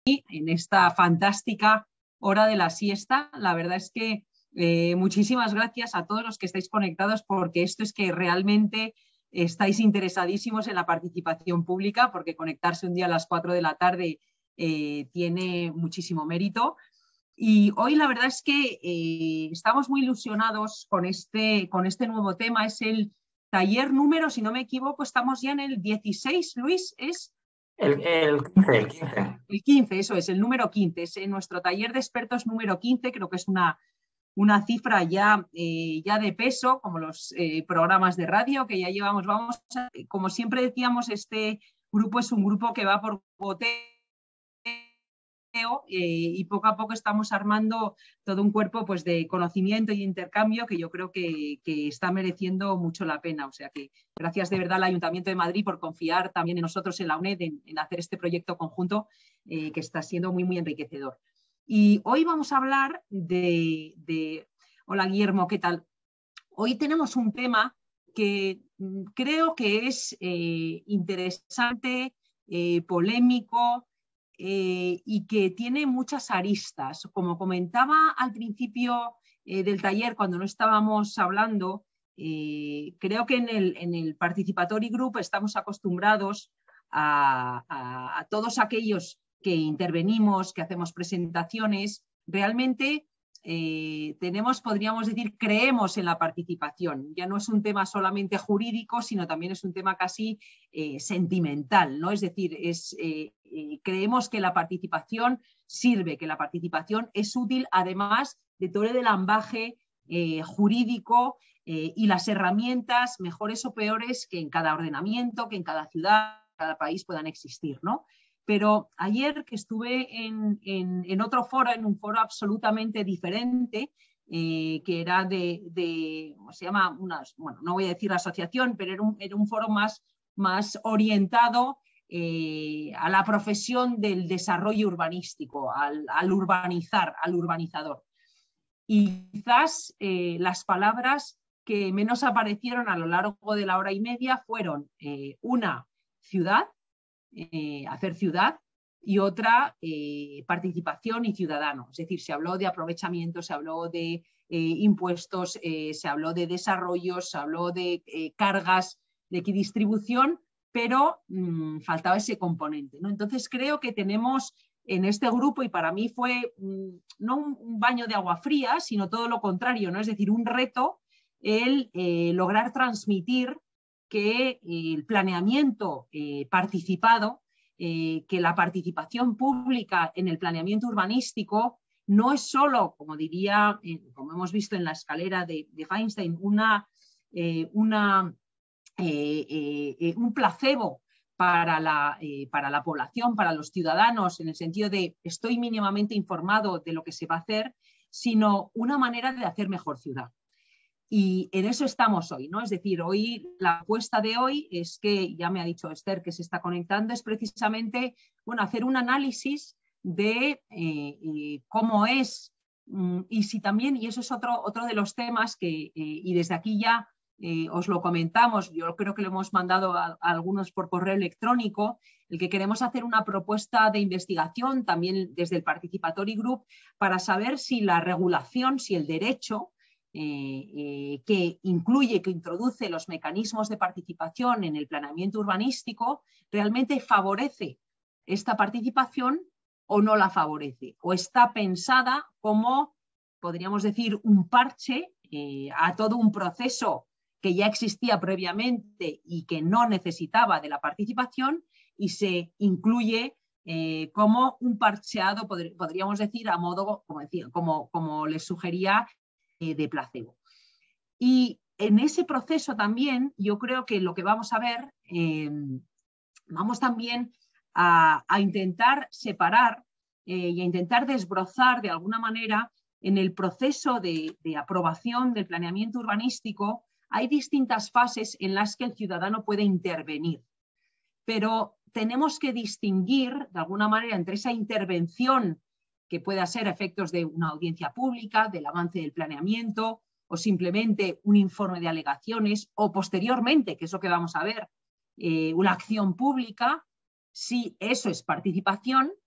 en esta fantástica hora de la siesta. La verdad es que muchísimas gracias a todos los que estáis conectados, porque esto es que realmente estáis interesadísimos en la participación pública, porque conectarse un día a las 4 de la tarde tiene muchísimo mérito. Y hoy la verdad es que estamos muy ilusionados con este nuevo tema. Es el taller número, si no me equivoco, estamos ya en el 16, Luis, ¿es? El 15, el 15. El 15, eso es, el número 15. Es nuestro taller de expertos número 15, creo que es una cifra ya de peso, como los programas de radio que ya llevamos. Como siempre decíamos, este grupo es un grupo que va por goteo, y poco a poco estamos armando todo un cuerpo pues, de conocimiento y intercambio que yo creo que está mereciendo mucho la pena. O sea que gracias de verdad al Ayuntamiento de Madrid por confiar también en nosotros en la UNED en hacer este proyecto conjunto que está siendo muy, muy enriquecedor. Y hoy vamos a hablar de... Hola Guillermo, ¿qué tal? Hoy tenemos un tema que creo que es interesante, polémico, y que tiene muchas aristas. Como comentaba al principio del taller, cuando no estábamos hablando, creo que en el Participatory Group estamos acostumbrados a todos aquellos que intervenimos, que hacemos presentaciones, realmente podríamos decir, creemos en la participación. Ya no es un tema solamente jurídico, sino también es un tema casi sentimental, ¿no? Es decir, creemos que la participación sirve, que la participación es útil, además de todo el ambaje jurídico y las herramientas, mejores o peores, que en cada ordenamiento, que en cada ciudad, cada país puedan existir, ¿no? Pero ayer que estuve en otro foro, en un foro absolutamente diferente, que era ¿cómo se llama? Bueno, no voy a decir la asociación, pero era un foro más orientado a la profesión del desarrollo urbanístico, al urbanizar, al urbanizador. Y quizás las palabras que menos aparecieron a lo largo de la hora y media fueron una, ciudad, hacer ciudad, y otra, participación y ciudadano. Es decir, se habló de aprovechamiento, se habló de impuestos, se habló de desarrollo, se habló de cargas, de equidistribución, pero faltaba ese componente, ¿no? Entonces creo que tenemos en este grupo, y para mí fue no un baño de agua fría, sino todo lo contrario, ¿no? Es decir, un reto el lograr transmitir que el planeamiento participado, que la participación pública en el planeamiento urbanístico no es solo, como diría, como hemos visto en la escalera de Feinstein, un placebo para la población, para los ciudadanos, en el sentido de estoy mínimamente informado de lo que se va a hacer, sino una manera de hacer mejor ciudad. Y en eso estamos hoy, ¿no? Es decir, hoy la apuesta de hoy es que, ya me ha dicho Esther que se está conectando, es precisamente, bueno, hacer un análisis de cómo es, y si también, y eso es otro de los temas que, y desde aquí ya os lo comentamos, yo creo que lo hemos mandado a algunos por correo electrónico, el que queremos hacer una propuesta de investigación también desde el Participatory Group para saber si la regulación, si el derecho que incluye, que introduce los mecanismos de participación en el planeamiento urbanístico, realmente favorece esta participación o no la favorece, o está pensada como, podríamos decir, un parche a todo un proceso que ya existía previamente y que no necesitaba de la participación, y se incluye como un parcheado, podríamos decir, a modo, como les sugería, de placebo. Y en ese proceso también yo creo que lo que vamos a ver, vamos también a intentar separar y a intentar desbrozar de alguna manera en el proceso de aprobación del planeamiento urbanístico. Hay distintas fases en las que el ciudadano puede intervenir, pero tenemos que distinguir de alguna manera entre esa intervención que pueda ser efectos de una audiencia pública, del avance del planeamiento, o simplemente un informe de alegaciones, o posteriormente, que es lo que vamos a ver, una acción pública, si eso es participación,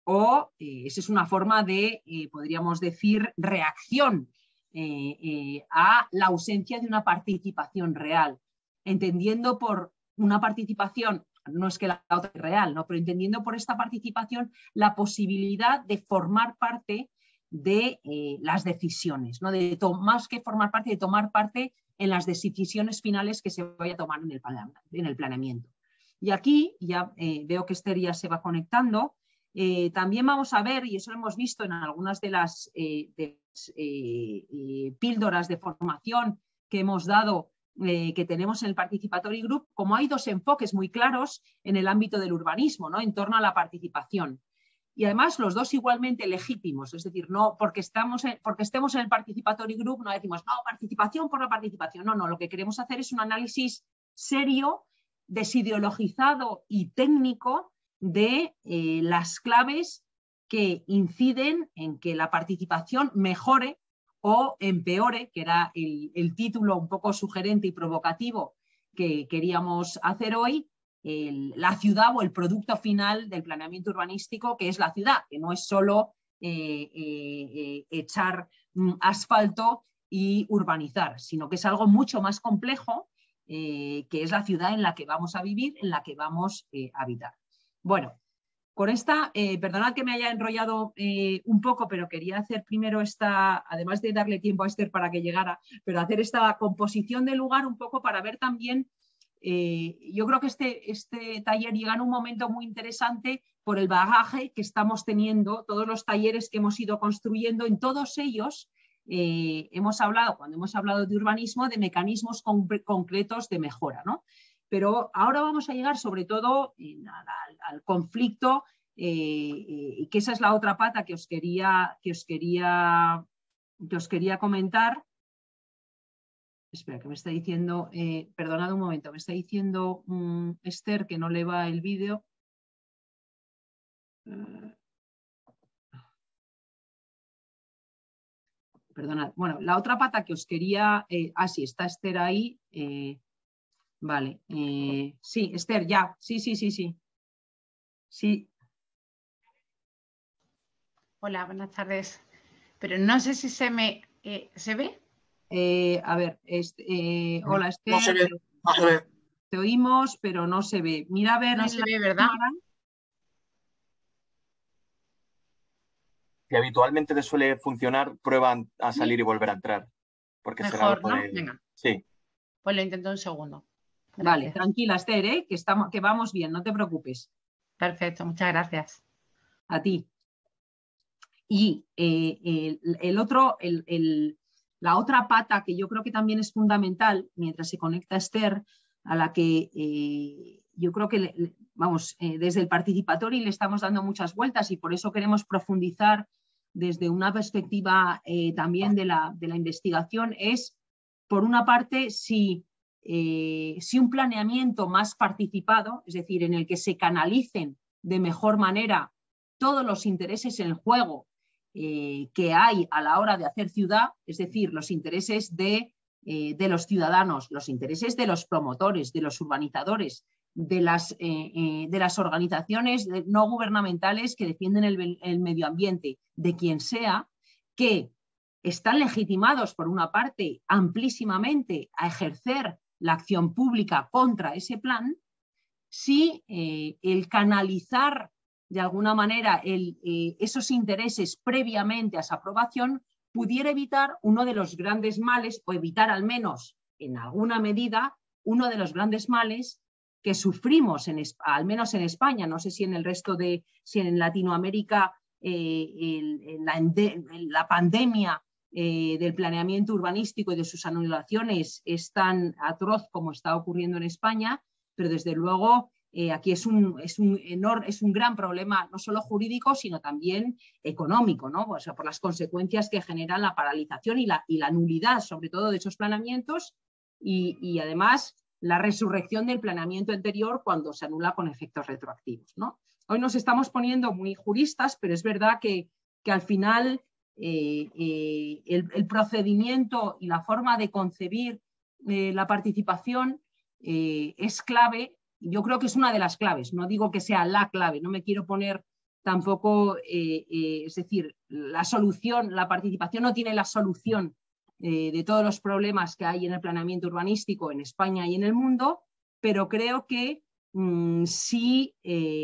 o esa es una forma de, podríamos decir, reacción a la ausencia de una participación real, entendiendo por una participación, no es que la otra es real, ¿no? Pero entendiendo por esta participación la posibilidad de formar parte de las decisiones, ¿no? Más que formar parte, de tomar parte en las decisiones finales que se vaya a tomar en el planeamiento. Y aquí ya veo que Esther ya se va conectando. También vamos a ver, y eso lo hemos visto en algunas de las píldoras de formación que hemos dado, que tenemos en el Participatory Group, como hay dos enfoques muy claros en el ámbito del urbanismo, ¿no? En torno a la participación. Y además los dos igualmente legítimos, es decir, no porque estemos en el Participatory Group no decimos, no, participación por la participación. No, lo que queremos hacer es un análisis serio, desideologizado y técnico de las claves que inciden en que la participación mejore o empeore, que era el título un poco sugerente y provocativo que queríamos hacer hoy, la ciudad o el producto final del planeamiento urbanístico, que es la ciudad, que no es solo echar asfalto y urbanizar, sino que es algo mucho más complejo, que es la ciudad en la que vamos a vivir, en la que vamos a habitar. Bueno, con esta, perdonad que me haya enrollado un poco, pero quería hacer primero esta, además de darle tiempo a Esther para que llegara, pero hacer esta composición del lugar un poco para ver también. Yo creo que este taller llega en un momento muy interesante por el bagaje que estamos teniendo, todos los talleres que hemos ido construyendo, en todos ellos cuando hemos hablado de urbanismo, de mecanismos concretos de mejora, ¿no? Pero ahora vamos a llegar sobre todo al conflicto, que esa es la otra pata que os quería comentar. Espera, que me está diciendo, perdonad un momento, me está diciendo Esther que no le va el vídeo. Perdonad. Bueno, la otra pata que os quería... sí, está Esther ahí. Vale. Sí, Esther, ya. Sí. Sí. Hola, buenas tardes. Pero no sé si se me... ¿se ve? A ver, hola Esther, no se ve. Te oímos, pero no se ve. Mira a ver no en se la ve, ¿verdad? cámara. Que habitualmente te suele funcionar, prueba a salir y volver a entrar. Porque será Mejor, algo ¿no? de... Venga. Sí. Pues lo intento un segundo. Gracias. Vale, tranquila Esther, que vamos bien, no te preocupes. Perfecto, muchas gracias. A ti. Y la otra pata que yo creo que también es fundamental, mientras se conecta Esther, a la que yo creo que, desde el Participatory le estamos dando muchas vueltas y por eso queremos profundizar desde una perspectiva también de la investigación, es, por una parte, si un planeamiento más participado, es decir, en el que se canalicen de mejor manera todos los intereses en juego que hay a la hora de hacer ciudad, es decir, los intereses de los ciudadanos, los intereses de los promotores, de los urbanizadores, de las organizaciones no gubernamentales que defienden el medio ambiente, de quien sea, que están legitimados, por una parte, amplísimamente a ejercer la acción pública contra ese plan, si el canalizar de alguna manera esos intereses previamente a esa aprobación pudiera evitar uno de los grandes males, o evitar al menos en alguna medida uno de los grandes males que sufrimos, al menos en España, no sé si en el resto si en Latinoamérica la pandemia del planeamiento urbanístico y de sus anulaciones es tan atroz como está ocurriendo en España, pero desde luego aquí es un gran problema, no solo jurídico, sino también económico, ¿no? O sea, por las consecuencias que generan la paralización y la nulidad, sobre todo, de esos planeamientos y además la resurrección del planeamiento anterior cuando se anula con efectos retroactivos, ¿no? Hoy nos estamos poniendo muy juristas, pero es verdad que al final el procedimiento y la forma de concebir la participación es clave. Yo creo que es una de las claves, no digo que sea la clave, no me quiero poner tampoco, es decir, la solución, la participación no tiene la solución de todos los problemas que hay en el planeamiento urbanístico en España y en el mundo, pero creo que sí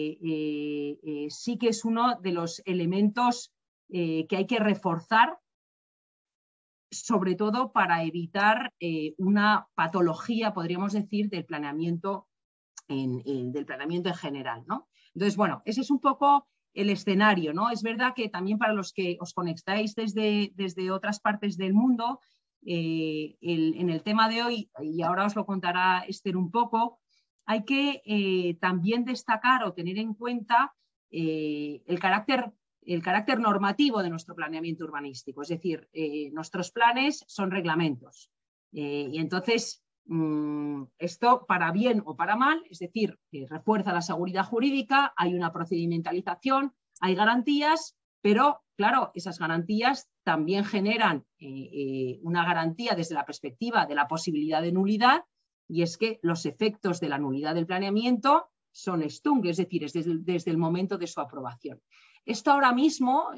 que es uno de los elementos que hay que reforzar, sobre todo para evitar una patología, podríamos decir, del planeamiento en general, ¿no? Entonces, bueno, ese es un poco el escenario, ¿no? Es verdad que también para los que os conectáis desde otras partes del mundo, en el tema de hoy, y ahora os lo contará Esther un poco, hay que también destacar o tener en cuenta el carácter normativo de nuestro planeamiento urbanístico. Es decir, nuestros planes son reglamentos. Y entonces, esto para bien o para mal, es decir, refuerza la seguridad jurídica, hay una procedimentalización, hay garantías, pero claro, esas garantías también generan una garantía desde la perspectiva de la posibilidad de nulidad, y es que los efectos de la nulidad del planeamiento son extung, es decir, es desde el momento de su aprobación. Esto ahora mismo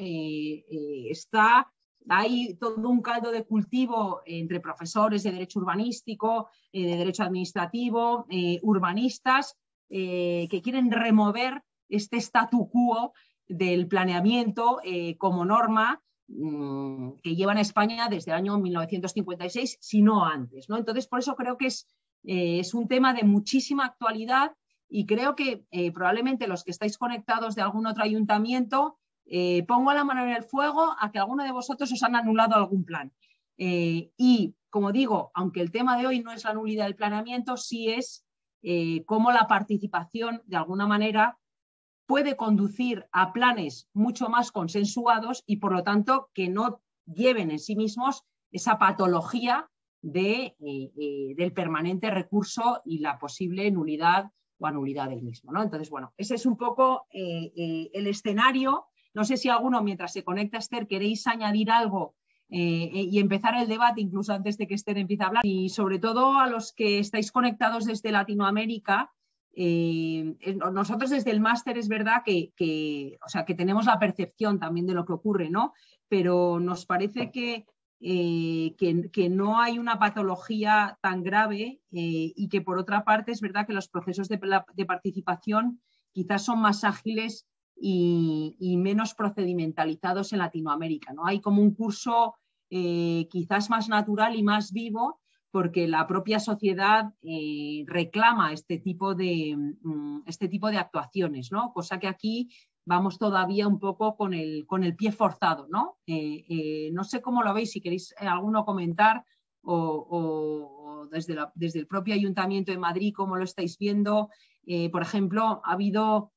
hay todo un caldo de cultivo entre profesores de derecho urbanístico, de derecho administrativo, urbanistas, que quieren remover este statu quo del planeamiento como norma que lleva en España desde el año 1956, si no antes, ¿no? Entonces, por eso creo que es un tema de muchísima actualidad, y creo que probablemente los que estáis conectados de algún otro ayuntamiento, pongo la mano en el fuego a que alguno de vosotros os han anulado algún plan. Y, como digo, aunque el tema de hoy no es la nulidad del planeamiento, sí es cómo la participación, de alguna manera, puede conducir a planes mucho más consensuados y, por lo tanto, que no lleven en sí mismos esa patología del permanente recurso y la posible nulidad o anulidad del mismo, ¿no? Entonces, bueno, ese es un poco el escenario. No sé si alguno, mientras se conecta Esther, queréis añadir algo y empezar el debate incluso antes de que Esther empiece a hablar. Y sobre todo a los que estáis conectados desde Latinoamérica, nosotros desde el máster es verdad que tenemos la percepción también de lo que ocurre, ¿no? Pero nos parece que no hay una patología tan grave y que, por otra parte, es verdad que los procesos de participación quizás son más ágiles y menos procedimentalizados en Latinoamérica, ¿no? Hay como un curso quizás más natural y más vivo, porque la propia sociedad reclama este tipo de actuaciones, ¿no? Cosa que aquí vamos todavía un poco con el pie forzado, ¿no? No sé cómo lo veis, si queréis alguno comentar o desde el propio Ayuntamiento de Madrid, cómo lo estáis viendo. Por ejemplo, ha habido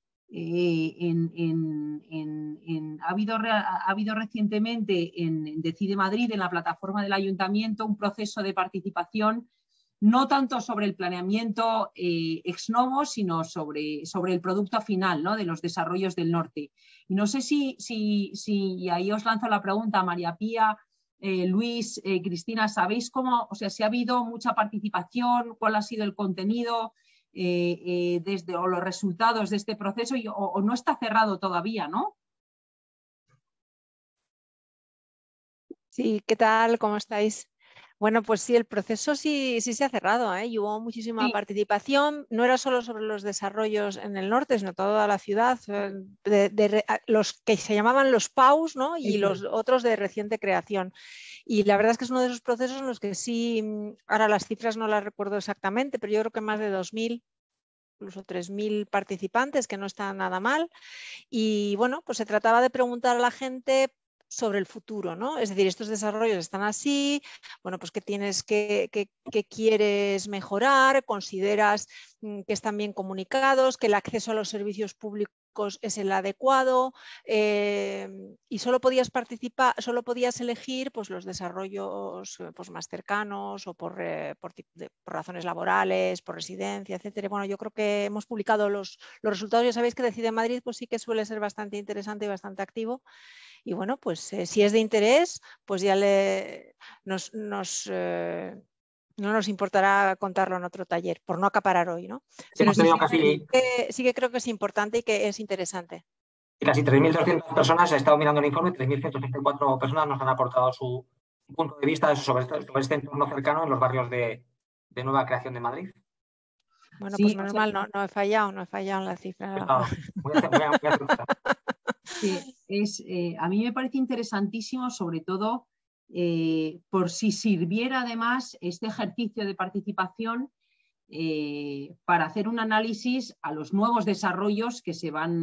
recientemente en Decide Madrid, en la plataforma del Ayuntamiento, un proceso de participación no tanto sobre el planeamiento ex novo, sino sobre el producto final, ¿no? De los desarrollos del norte. Y no sé si y ahí os lanzo la pregunta, María Pía, Luis, Cristina, ¿sabéis cómo, o sea, si ha habido mucha participación, cuál ha sido el contenido o los resultados de este proceso, o no está cerrado todavía, ¿no? Sí, ¿qué tal? ¿Cómo estáis? Bueno, pues sí, el proceso sí se ha cerrado, ¿eh? Y hubo muchísima participación. No era solo sobre los desarrollos en el norte, sino toda la ciudad, los que se llamaban los PAUs, ¿no? Y los otros de reciente creación. Y la verdad es que es uno de esos procesos en los que sí, ahora las cifras no las recuerdo exactamente, pero yo creo que más de 2.000, incluso 3.000 participantes, que no está nada mal. Y bueno, pues se trataba de preguntar a la gente sobre el futuro, ¿no? Es decir, estos desarrollos están así, bueno, pues qué quieres mejorar, consideras que están bien comunicados, que el acceso a los servicios públicos es el adecuado, y solo podías participar, solo podías elegir pues los desarrollos pues más cercanos o por razones laborales, por residencia, etcétera. Bueno, yo creo que hemos publicado los resultados. Ya sabéis que Decide Madrid pues sí que suele ser bastante interesante y bastante activo. Y bueno, pues si es de interés, pues ya no nos importará contarlo en otro taller, por no acaparar hoy, ¿no? Pero sí que creo que es importante y que es interesante. Y casi 3.200 personas, he estado mirando el informe, 3.134 personas nos han aportado su punto de vista sobre este entorno cercano en los barrios de nueva creación de Madrid. Bueno, Sí, pues o menos sea, mal, no he fallado en la cifra. Está muy acertado. a mí me parece interesantísimo, sobre todo por si sirviera además este ejercicio de participación para hacer un análisis a los nuevos desarrollos que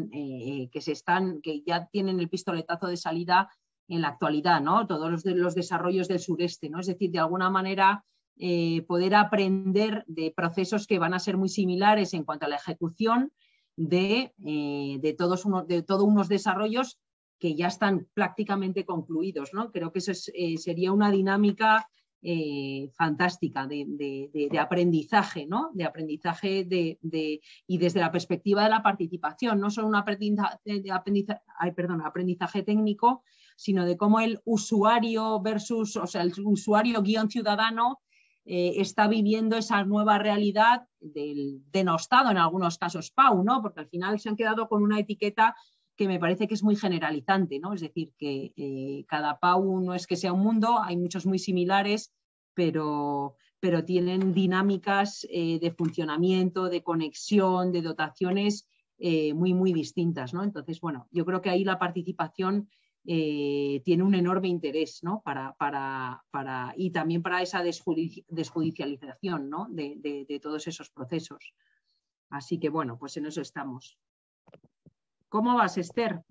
que ya tienen el pistoletazo de salida en la actualidad, ¿no? Todos los desarrollos del sureste, ¿no? Es decir, de alguna manera poder aprender de procesos que van a ser muy similares en cuanto a la ejecución de todos unos desarrollos que ya están prácticamente concluidos, ¿no? Creo que eso sería una dinámica fantástica de aprendizaje, ¿no? De aprendizaje y desde la perspectiva de la participación, no solo un aprendizaje técnico, sino de cómo el usuario versus, o sea, el usuario guión ciudadano está viviendo esa nueva realidad del denostado, en algunos casos, PAU, ¿no? Porque al final se han quedado con una etiqueta que me parece que es muy generalizante, ¿no? Es decir, que cada PAU no es que sea un mundo, hay muchos muy similares, pero tienen dinámicas de funcionamiento, de conexión, de dotaciones muy, muy distintas, ¿no? Entonces, bueno, yo creo que ahí la participación tiene un enorme interés, ¿no? Y también para esa desjudicialización, ¿no? de todos esos procesos. Así que, bueno, pues en eso estamos. ¿Cómo vas, Esther?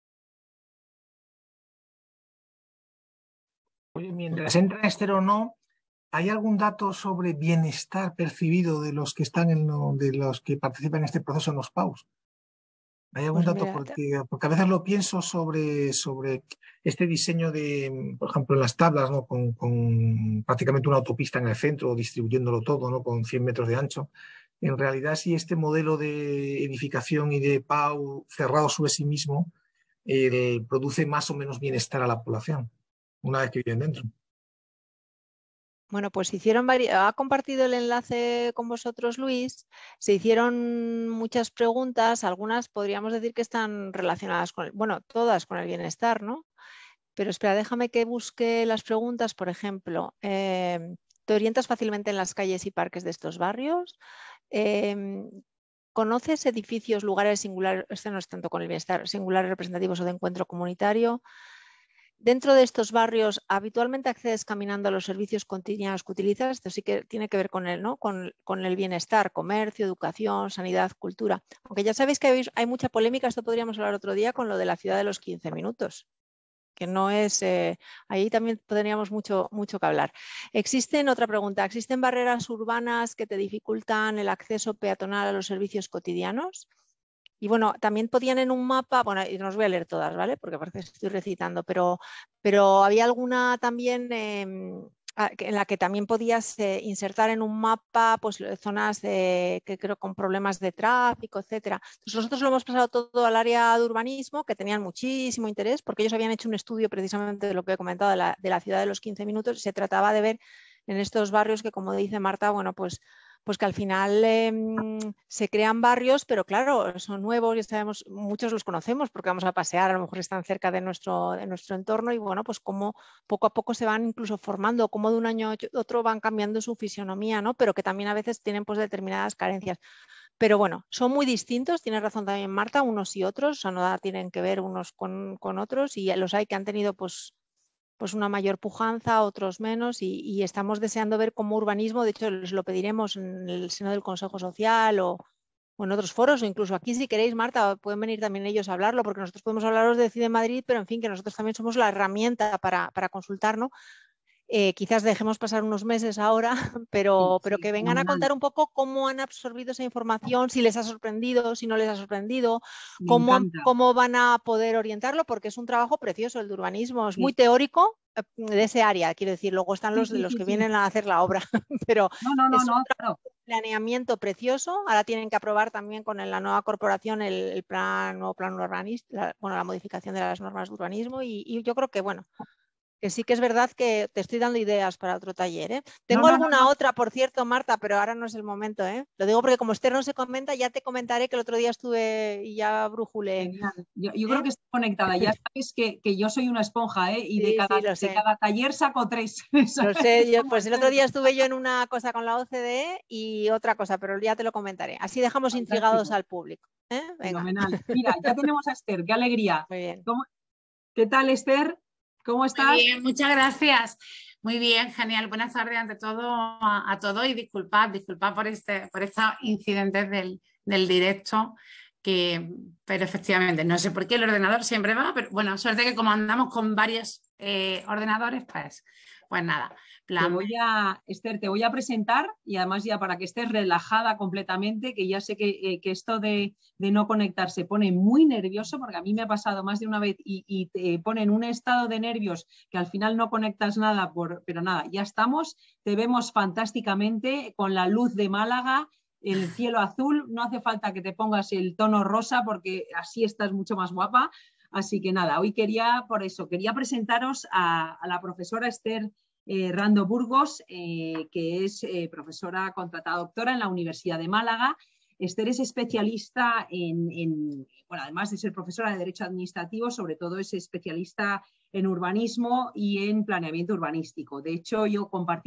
Oye, mientras entra Esther o no, ¿hay algún dato sobre bienestar percibido de los que de los que participan en este proceso en los PAUs? ¿Hay algún Pues dato? mira, Porque a veces lo pienso sobre este diseño de, por ejemplo, en las tablas, ¿no? Con prácticamente una autopista en el centro, distribuyéndolo todo, ¿no? Con 100 metros de ancho. En realidad, si este modelo de edificación y de PAU cerrado sobre sí mismo produce más o menos bienestar a la población una vez que viven dentro. bueno, pues ha compartido el enlace con vosotros, Luis. Se hicieron muchas preguntas, algunas podríamos decir que están relacionadas bueno, todas con el bienestar, ¿no? Pero espera, déjame que busque las preguntas. Por ejemplo, ¿te orientas fácilmente en las calles y parques de estos barrios? ¿Conoces edificios, lugares singulares, este no es tanto con el bienestar, singulares representativos o de encuentro comunitario? Dentro de estos barrios, ¿habitualmente accedes caminando a los servicios cotidianos que utilizas? Esto sí que tiene que ver con ¿no? con el bienestar, comercio, educación, sanidad, cultura. Aunque ya sabéis que hay mucha polémica, esto podríamos hablar otro día con lo de la ciudad de los 15 minutos, que no es... ahí también tendríamos mucho que hablar. Otra pregunta, ¿existen barreras urbanas que te dificultan el acceso peatonal a los servicios cotidianos? Y bueno, también podían en un mapa, bueno, y no os voy a leer todas, ¿vale? Porque parece que estoy recitando, pero había alguna también en la que también podías insertar en un mapa pues, zonas que creo con problemas de tráfico, etcétera. Entonces nosotros lo hemos pasado todo al área de urbanismo, que tenían muchísimo interés, porque ellos habían hecho un estudio precisamente de lo que he comentado de la ciudad de los 15 minutos, y se trataba de ver en estos barrios que, como dice Marta, bueno, pues que al final se crean barrios, pero claro, son nuevos, ya sabemos, muchos los conocemos porque vamos a pasear, a lo mejor están cerca de nuestro entorno, y bueno, pues como poco a poco se van incluso formando, como de un año a otro van cambiando su fisionomía, ¿no? Pero que también a veces tienen pues determinadas carencias. Pero bueno, son muy distintos, tiene razón también Marta, unos y otros, o sea, no tienen que ver unos con otros, y los hay que han tenido pues una mayor pujanza, otros menos, y estamos deseando ver cómo urbanismo, de hecho les lo pediremos en el seno del Consejo Social o en otros foros, o incluso aquí si queréis, Marta, pueden venir también ellos a hablarlo, porque nosotros podemos hablaros de Decide Madrid, pero en fin, que nosotros también somos la herramienta para consultar, ¿no? Quizás dejemos pasar unos meses ahora, pero que vengan a contar un poco cómo han absorbido esa información, si les ha sorprendido, si no les ha sorprendido, cómo van a poder orientarlo, porque es un trabajo precioso el de urbanismo, es muy teórico de ese área, quiero decir, luego están los que vienen a hacer la obra, pero es un trabajo de planeamiento precioso. Ahora tienen que aprobar también con la nueva corporación el nuevo plan urbanista, la modificación de las normas de urbanismo, y yo creo que, bueno, que sí que es verdad que te estoy dando ideas para otro taller, ¿eh? Tengo alguna otra, por cierto, Marta, pero ahora no es el momento, ¿eh? Lo digo porque como Esther no se comenta, ya te comentaré que el otro día estuve y ya brujulé. Genial. Yo creo que estoy conectada. Ya sabes que yo soy una esponja, ¿eh? Y Sí, de cada taller saco 3. Lo sé, pues el otro día estuve yo en una cosa con la OCDE y otra cosa, pero ya te lo comentaré. Así dejamos intrigados al público. Venga. Fenomenal. Mira, ya tenemos a Esther, qué alegría. Muy bien. ¿Qué tal, Esther? ¿Cómo estás? Muy bien, muchas gracias. Muy bien, genial. Buenas tardes ante todo a todos y disculpad por estos incidentes del directo, pero efectivamente, no sé por qué el ordenador siempre va, pero bueno, suerte que como andamos con varios ordenadores, pues nada. Esther, te voy a presentar y además ya para que estés relajada completamente, que ya sé que esto de no conectar se pone muy nervioso, porque a mí me ha pasado más de una vez y te pone en un estado de nervios que al final no conectas nada, pero nada, ya estamos, te vemos fantásticamente con la luz de Málaga, el cielo azul, no hace falta que te pongas el tono rosa porque así estás mucho más guapa. Así que nada, hoy quería presentaros a la profesora Esther Rando Burgos, que es profesora contratada doctora en la Universidad de Málaga. Esther es especialista bueno, además de ser profesora de Derecho Administrativo, sobre todo es especialista en urbanismo y en planeamiento urbanístico. De hecho, yo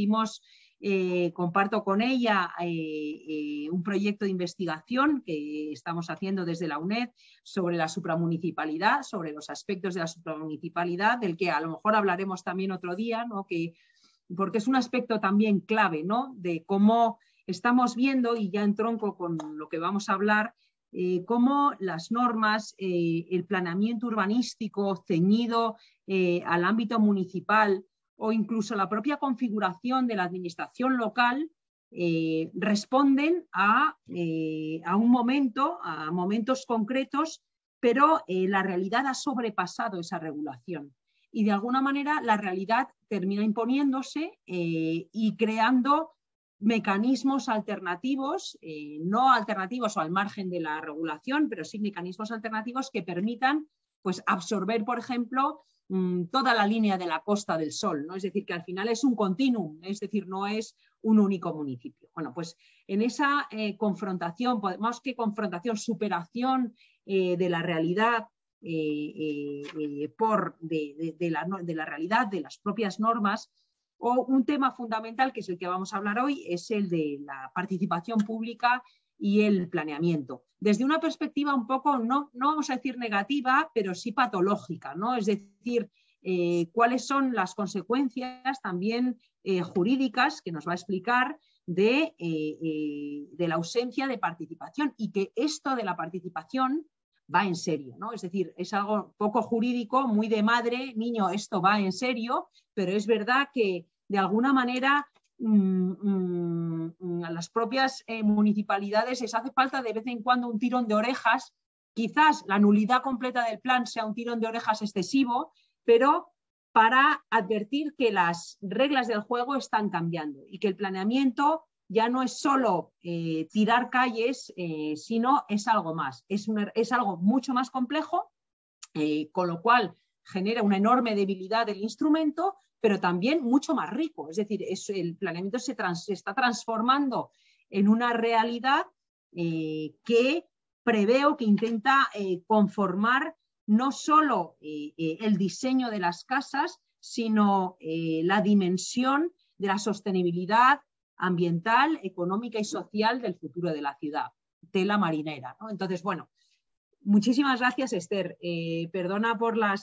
comparto con ella un proyecto de investigación que estamos haciendo desde la UNED sobre la supramunicipalidad, sobre los aspectos de la supramunicipalidad, del que a lo mejor hablaremos también otro día, ¿no? Porque es un aspecto también clave, ¿no? De cómo estamos viendo, y ya entronco con lo que vamos a hablar, cómo las normas, el planeamiento urbanístico ceñido al ámbito municipal o incluso la propia configuración de la administración local responden a un momento, a momentos concretos, pero la realidad ha sobrepasado esa regulación. Y de alguna manera la realidad termina imponiéndose y creando mecanismos alternativos, no alternativos o al margen de la regulación, pero sí mecanismos alternativos que permitan pues, absorber, por ejemplo, toda la línea de la Costa del Sol, ¿no? Es decir, que al final es un continuum, es decir, no es un único municipio. Bueno, pues en esa confrontación, más que confrontación, superación de la realidad, de la realidad, de las propias normas, o un tema fundamental, que es el que vamos a hablar hoy, es el de la participación pública y el planeamiento. Desde una perspectiva un poco, no vamos a decir negativa, pero sí patológica, ¿no? Es decir, cuáles son las consecuencias también jurídicas que nos va a explicar de la ausencia de participación, y que esto de la participación va en serio, ¿no? Es decir, es algo poco jurídico, muy de madre, niño, esto va en serio, pero es verdad que de alguna manera a las propias municipalidades les hace falta de vez en cuando un tirón de orejas. Quizás la nulidad completa del plan sea un tirón de orejas excesivo, pero para advertir que las reglas del juego están cambiando y que el planeamiento ya no es solo tirar calles, sino es algo más, es algo mucho más complejo, con lo cual genera una enorme debilidad del instrumento, pero también mucho más rico. Es decir, el planeamiento se está transformando en una realidad que prevé o que intenta conformar no solo el diseño de las casas, sino la dimensión de la sostenibilidad ambiental, económica y social del futuro de la ciudad, tela marinera, ¿no? Entonces, bueno, muchísimas gracias, Esther. Perdona por la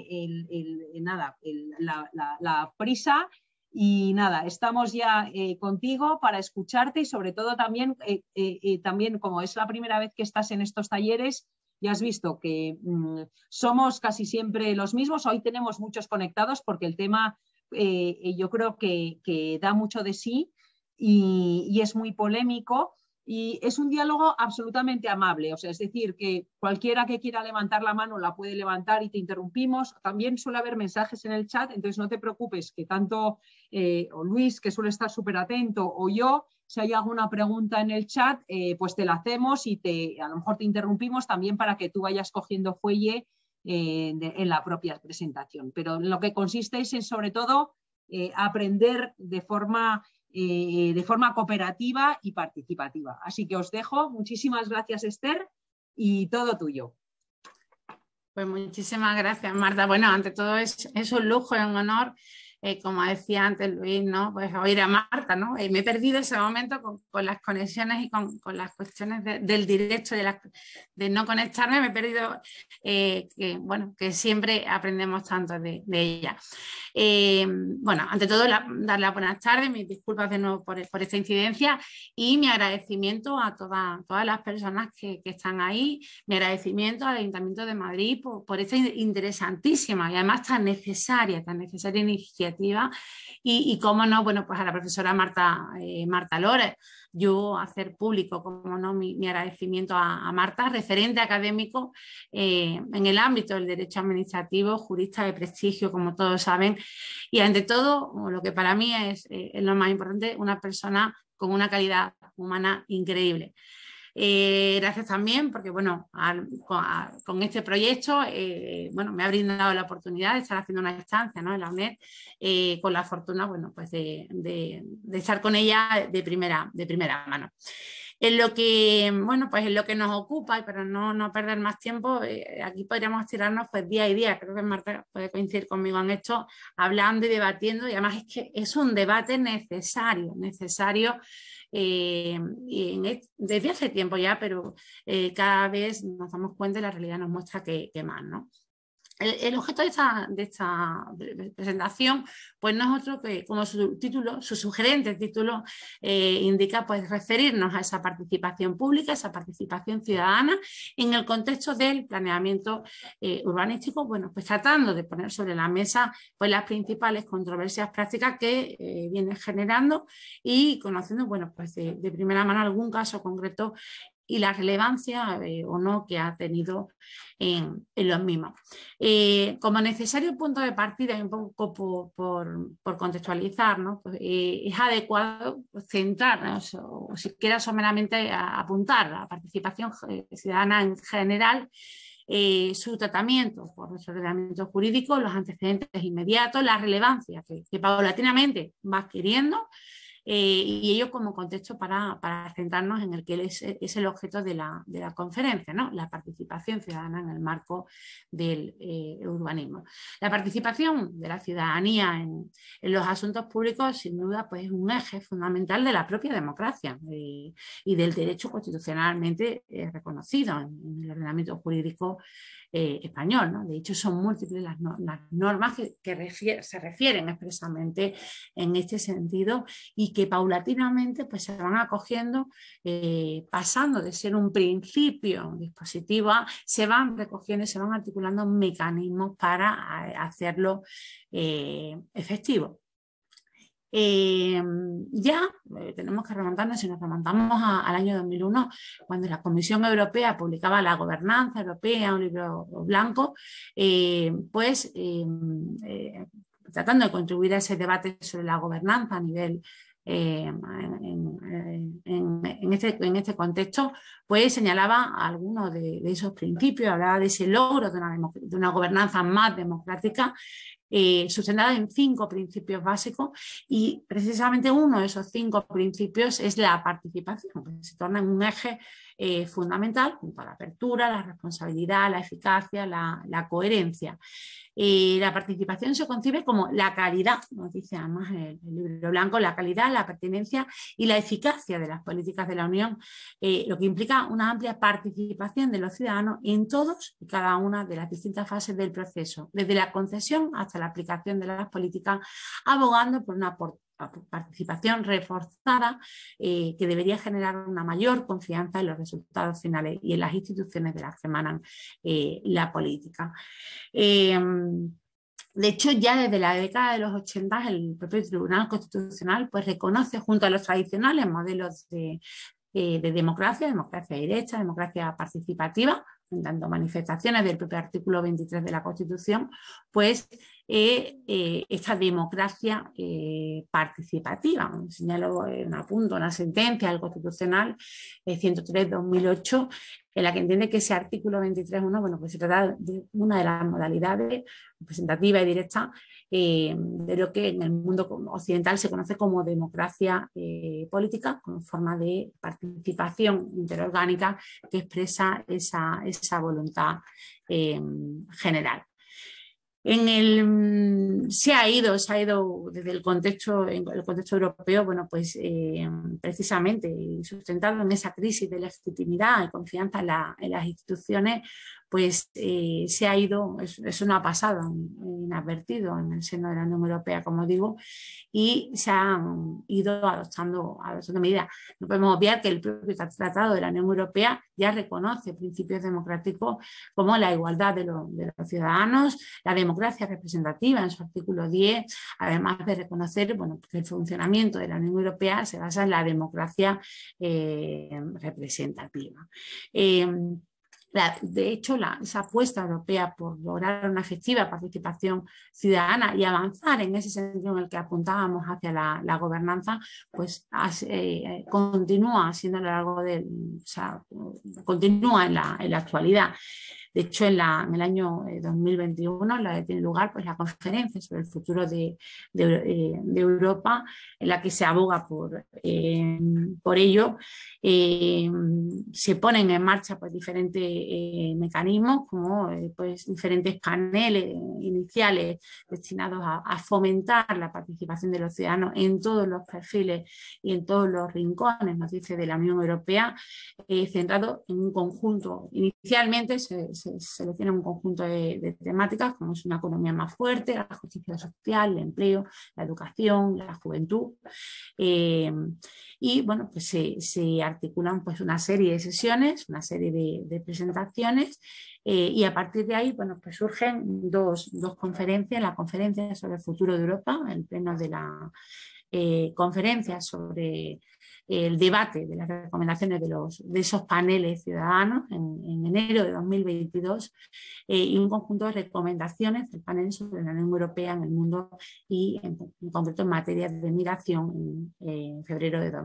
prisa, y nada, estamos ya contigo para escucharte, y sobre todo también, como es la primera vez que estás en estos talleres, ya has visto que somos casi siempre los mismos. Hoy tenemos muchos conectados porque el tema yo creo que da mucho de sí y es muy polémico. Y es un diálogo absolutamente amable, o sea, es decir, que cualquiera que quiera levantar la mano la puede levantar y te interrumpimos. También suele haber mensajes en el chat, entonces no te preocupes, que tanto o Luis, que suele estar súper atento, o yo, si hay alguna pregunta en el chat, pues te la hacemos y a lo mejor te interrumpimos también para que tú vayas cogiendo fuelle en la propia presentación. Pero en lo que consiste es en, sobre todo, aprender de forma cooperativa y participativa. Así que os dejo. Muchísimas gracias, Esther, y todo tuyo. Pues muchísimas gracias, Marta. Bueno, ante todo es un lujo y un honor, como decía antes Luis, ¿no? Pues oír a Marta, ¿no? Me he perdido ese momento con las conexiones y con las cuestiones del directo, de no conectarme, me he perdido, que siempre aprendemos tanto de ella. Bueno, ante todo, dar las buenas tardes, mis disculpas de nuevo por esta incidencia y mi agradecimiento a todas las personas que están ahí, mi agradecimiento al Ayuntamiento de Madrid por esta interesantísima y además tan necesaria iniciativa y cómo no, bueno, pues a la profesora Marta Lores, yo hacer público, como no, mi agradecimiento a Marta, referente académico en el ámbito del derecho administrativo, jurista de prestigio, como todos saben, y ante todo, lo que para mí es lo más importante, una persona con una calidad humana increíble. Gracias también porque, bueno, con este proyecto, bueno, me ha brindado la oportunidad de estar haciendo una estancia, ¿no?, en la UNED, con la fortuna, bueno, pues de estar con ella de primera mano. En lo que, bueno, pues en lo que nos ocupa, y para no perder más tiempo, aquí podríamos tirarnos pues día y día, creo que Marta puede coincidir conmigo en esto, hablando y debatiendo, y además es que es un debate necesario, desde hace tiempo ya, pero cada vez nos damos cuenta y la realidad nos muestra que más, ¿no? El objeto de esta presentación pues no es otro que, como su sugerente título indica, pues referirnos a esa participación pública, esa participación ciudadana en el contexto del planeamiento urbanístico, bueno, pues tratando de poner sobre la mesa pues las principales controversias prácticas que viene generando y conociendo, bueno, pues de primera mano algún caso concreto y la relevancia o no que ha tenido en los mismos. Como necesario punto de partida, y un poco por contextualizar, ¿no? Pues, es adecuado centrarnos o siquiera someramente apuntar a la participación ciudadana en general, su tratamiento por nuestro ordenamiento jurídico, los antecedentes inmediatos, la relevancia que paulatinamente va adquiriendo, y ello como contexto para centrarnos en el que es el objeto de la conferencia, ¿no? La participación ciudadana en el marco del urbanismo. La participación de la ciudadanía en los asuntos públicos, sin duda, pues, es un eje fundamental de la propia democracia y del derecho constitucionalmente reconocido en el ordenamiento jurídico español, ¿no? De hecho, son múltiples las normas que se refieren expresamente en este sentido y que paulatinamente pues, se van acogiendo, pasando de ser un principio dispositivo, se van recogiendo y se van articulando mecanismos para hacerlo efectivo. Tenemos que remontarnos, si nos remontamos al año 2001, cuando la Comisión Europea publicaba la gobernanza europea, un libro blanco, tratando de contribuir a ese debate sobre la gobernanza a nivel en este contexto, pues señalaba algunos de esos principios, hablaba de ese logro de una gobernanza más democrática, sustentada en 5 principios básicos, y precisamente uno de esos 5 principios es la participación, que se torna en un eje fundamental junto a la apertura, la responsabilidad, la eficacia, la coherencia. La participación se concibe como la calidad, nos dice además el libro blanco, la calidad, la pertinencia y la eficacia de las políticas de la Unión, lo que implica una amplia participación de los ciudadanos en todos y cada una de las distintas fases del proceso, desde la concesión hasta la aplicación de las políticas, abogando por una participación reforzada que debería generar una mayor confianza en los resultados finales y en las instituciones de las que emanan la política. De hecho, ya desde la década de los 80 el propio Tribunal Constitucional pues, reconoce junto a los tradicionales modelos de democracia directa, democracia participativa, en tanto manifestaciones del propio artículo 23 de la Constitución, pues esta democracia participativa. Señalo un apunto, una sentencia del Constitucional 103/2008, en la que entiende que ese artículo 23.1, bueno, pues se trata de una de las modalidades representativa y directa de lo que en el mundo occidental se conoce como democracia política, como forma de participación interorgánica que expresa esa voluntad general. Se ha ido desde el contexto europeo, bueno, pues precisamente sustentado en esa crisis de legitimidad y confianza en las instituciones, pues se ha ido, eso no ha pasado inadvertido en el seno de la Unión Europea, como digo, y se han ido adoptando medidas. No podemos obviar que el propio Tratado de la Unión Europea ya reconoce principios democráticos como la igualdad de los ciudadanos, la democracia representativa en su artículo 10, además de reconocer, bueno, que el funcionamiento de la Unión Europea se basa en la democracia representativa. De hecho, esa apuesta europea por lograr una efectiva participación ciudadana y avanzar en ese sentido en el que apuntábamos hacia la gobernanza, pues continúa siendo a lo largo continúa en la actualidad. De hecho, en el año 2021 tiene lugar pues, la conferencia sobre el futuro de Europa, en la que se aboga por ello. Se ponen en marcha pues, diferentes mecanismos, como pues, diferentes paneles iniciales destinados a fomentar la participación de los ciudadanos en todos los perfiles y en todos los rincones, nos dice, de la Unión Europea, centrado en un conjunto. Inicialmente se selecciona un conjunto de temáticas, como es una economía más fuerte, la justicia social, el empleo, la educación, la juventud. Y bueno, pues se articulan pues, una serie de sesiones, una serie de presentaciones, y a partir de ahí, bueno, pues surgen dos conferencias: la conferencia sobre el futuro de Europa, el pleno de la conferencia sobre el debate de las recomendaciones de esos paneles ciudadanos en enero de 2022, y un conjunto de recomendaciones del panel sobre la Unión Europea en el mundo y en concreto en materia de migración en febrero de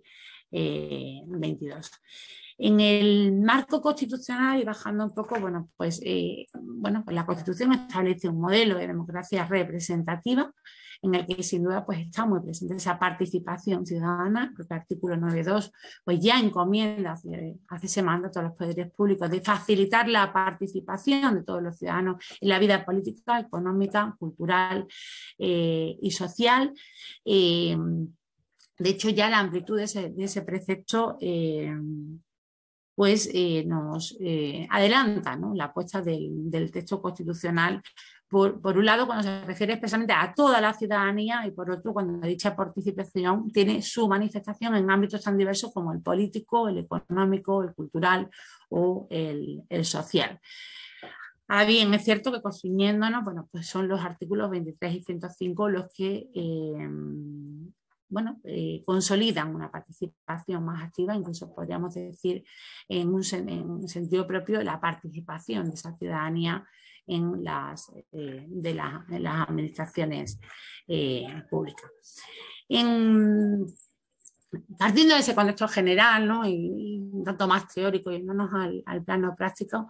2022. En el marco constitucional, y bajando un poco, bueno, pues la Constitución establece un modelo de democracia representativa en el que sin duda pues, está muy presente esa participación ciudadana, porque el artículo 9.2 pues, ya encomienda, hace ese mandato a los poderes públicos de facilitar la participación de todos los ciudadanos en la vida política, económica, cultural y social. De hecho, ya la amplitud de ese precepto nos adelanta, ¿no?, la apuesta del texto constitucional, por un lado cuando se refiere expresamente a toda la ciudadanía, y por otro cuando dicha participación tiene su manifestación en ámbitos tan diversos como el político, el económico, el cultural o el social. Ahora bien, es cierto que, constriñéndonos, bueno, pues son los artículos 23 y 105 los que consolidan una participación más activa, incluso podríamos decir en un sentido propio la participación de esa ciudadanía en las administraciones públicas. Partiendo de ese contexto general, ¿no?, y un tanto más teórico, yéndonos al plano práctico,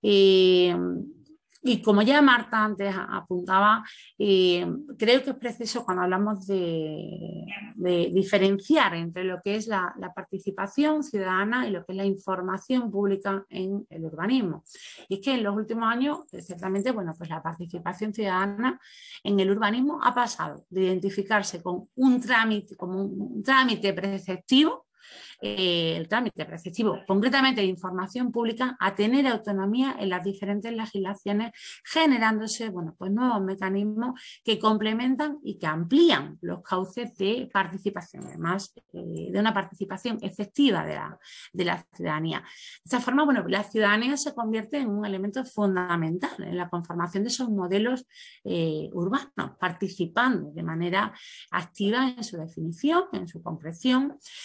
y como ya Marta antes apuntaba, creo que es preciso, cuando hablamos de diferenciar entre lo que es la participación ciudadana y lo que es la información pública en el urbanismo. Y es que en los últimos años, ciertamente, bueno, pues la participación ciudadana en el urbanismo ha pasado de identificarse con un trámite preceptivo, el trámite preceptivo concretamente de información pública, a tener autonomía en las diferentes legislaciones, generándose, bueno, pues nuevos mecanismos que complementan y que amplían los cauces de participación, además de una participación efectiva de la ciudadanía. De esta forma, bueno, la ciudadanía se convierte en un elemento fundamental en la conformación de esos modelos urbanos, participando de manera activa en su definición, en su concreción,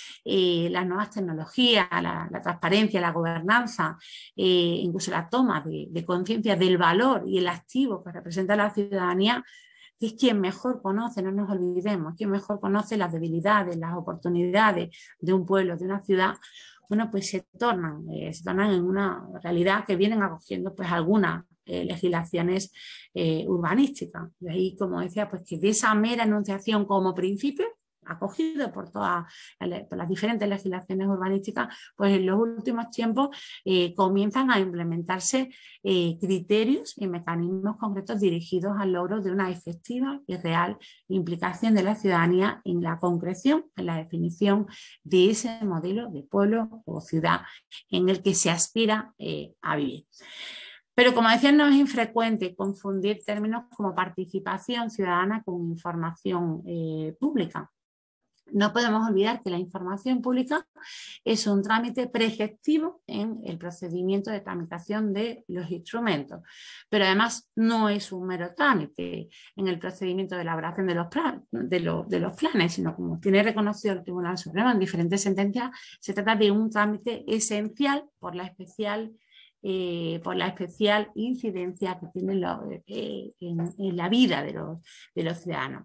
las nuevas tecnologías, la transparencia, la gobernanza, incluso la toma de conciencia del valor y el activo que representa la ciudadanía, que es quien mejor conoce, no nos olvidemos, quien mejor conoce las debilidades, las oportunidades de un pueblo, de una ciudad, bueno, pues se tornan en una realidad que vienen acogiendo pues algunas legislaciones urbanísticas. De ahí, como decía, pues que de esa mera enunciación como principio, acogido por las diferentes legislaciones urbanísticas, pues en los últimos tiempos comienzan a implementarse criterios y mecanismos concretos dirigidos al logro de una efectiva y real implicación de la ciudadanía en la concreción, en la definición de ese modelo de pueblo o ciudad en el que se aspira a vivir. Pero, como decía, no es infrecuente confundir términos como participación ciudadana con información pública. No podemos olvidar que la información pública es un trámite preceptivo en el procedimiento de tramitación de los instrumentos, pero además no es un mero trámite en el procedimiento de elaboración de los planes, sino, como tiene reconocido el Tribunal Supremo en diferentes sentencias, se trata de un trámite esencial por la especial incidencia que tiene en la vida de los ciudadanos.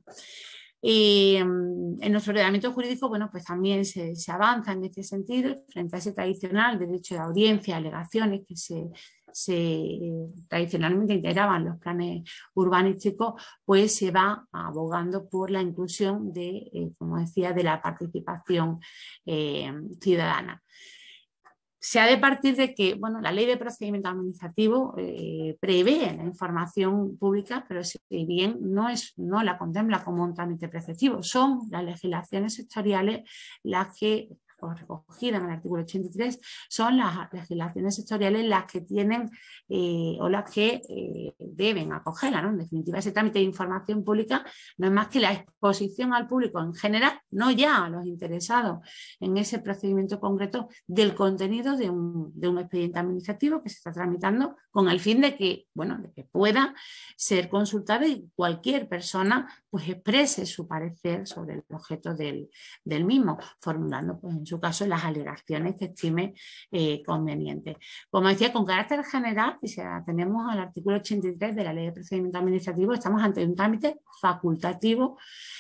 En nuestro ordenamiento jurídico, bueno, pues también se avanza en este sentido frente a ese tradicional derecho de audiencia, alegaciones que se tradicionalmente integraban los planes urbanísticos, pues se va abogando por la inclusión de, como decía, de la participación ciudadana. Se ha de partir de que, bueno, la Ley de Procedimiento Administrativo prevé la información pública, pero si bien no la contempla como un trámite preceptivo, son las legislaciones sectoriales las que, recogidas en el artículo 83, son las legislaciones sectoriales las que tienen o las que deben acogerla, ¿no? En definitiva, ese trámite de información pública no es más que la exposición al público en general, no ya a los interesados en ese procedimiento concreto, del contenido de un expediente administrativo que se está tramitando, con el fin de que, bueno, de que pueda ser consultado y cualquier persona pues exprese su parecer sobre el objeto del mismo, formulando pues en su caso las alegaciones que estime convenientes. Como decía, con carácter general, y si atenemos al artículo 83 de la Ley de Procedimiento Administrativo, estamos ante un trámite facultativo.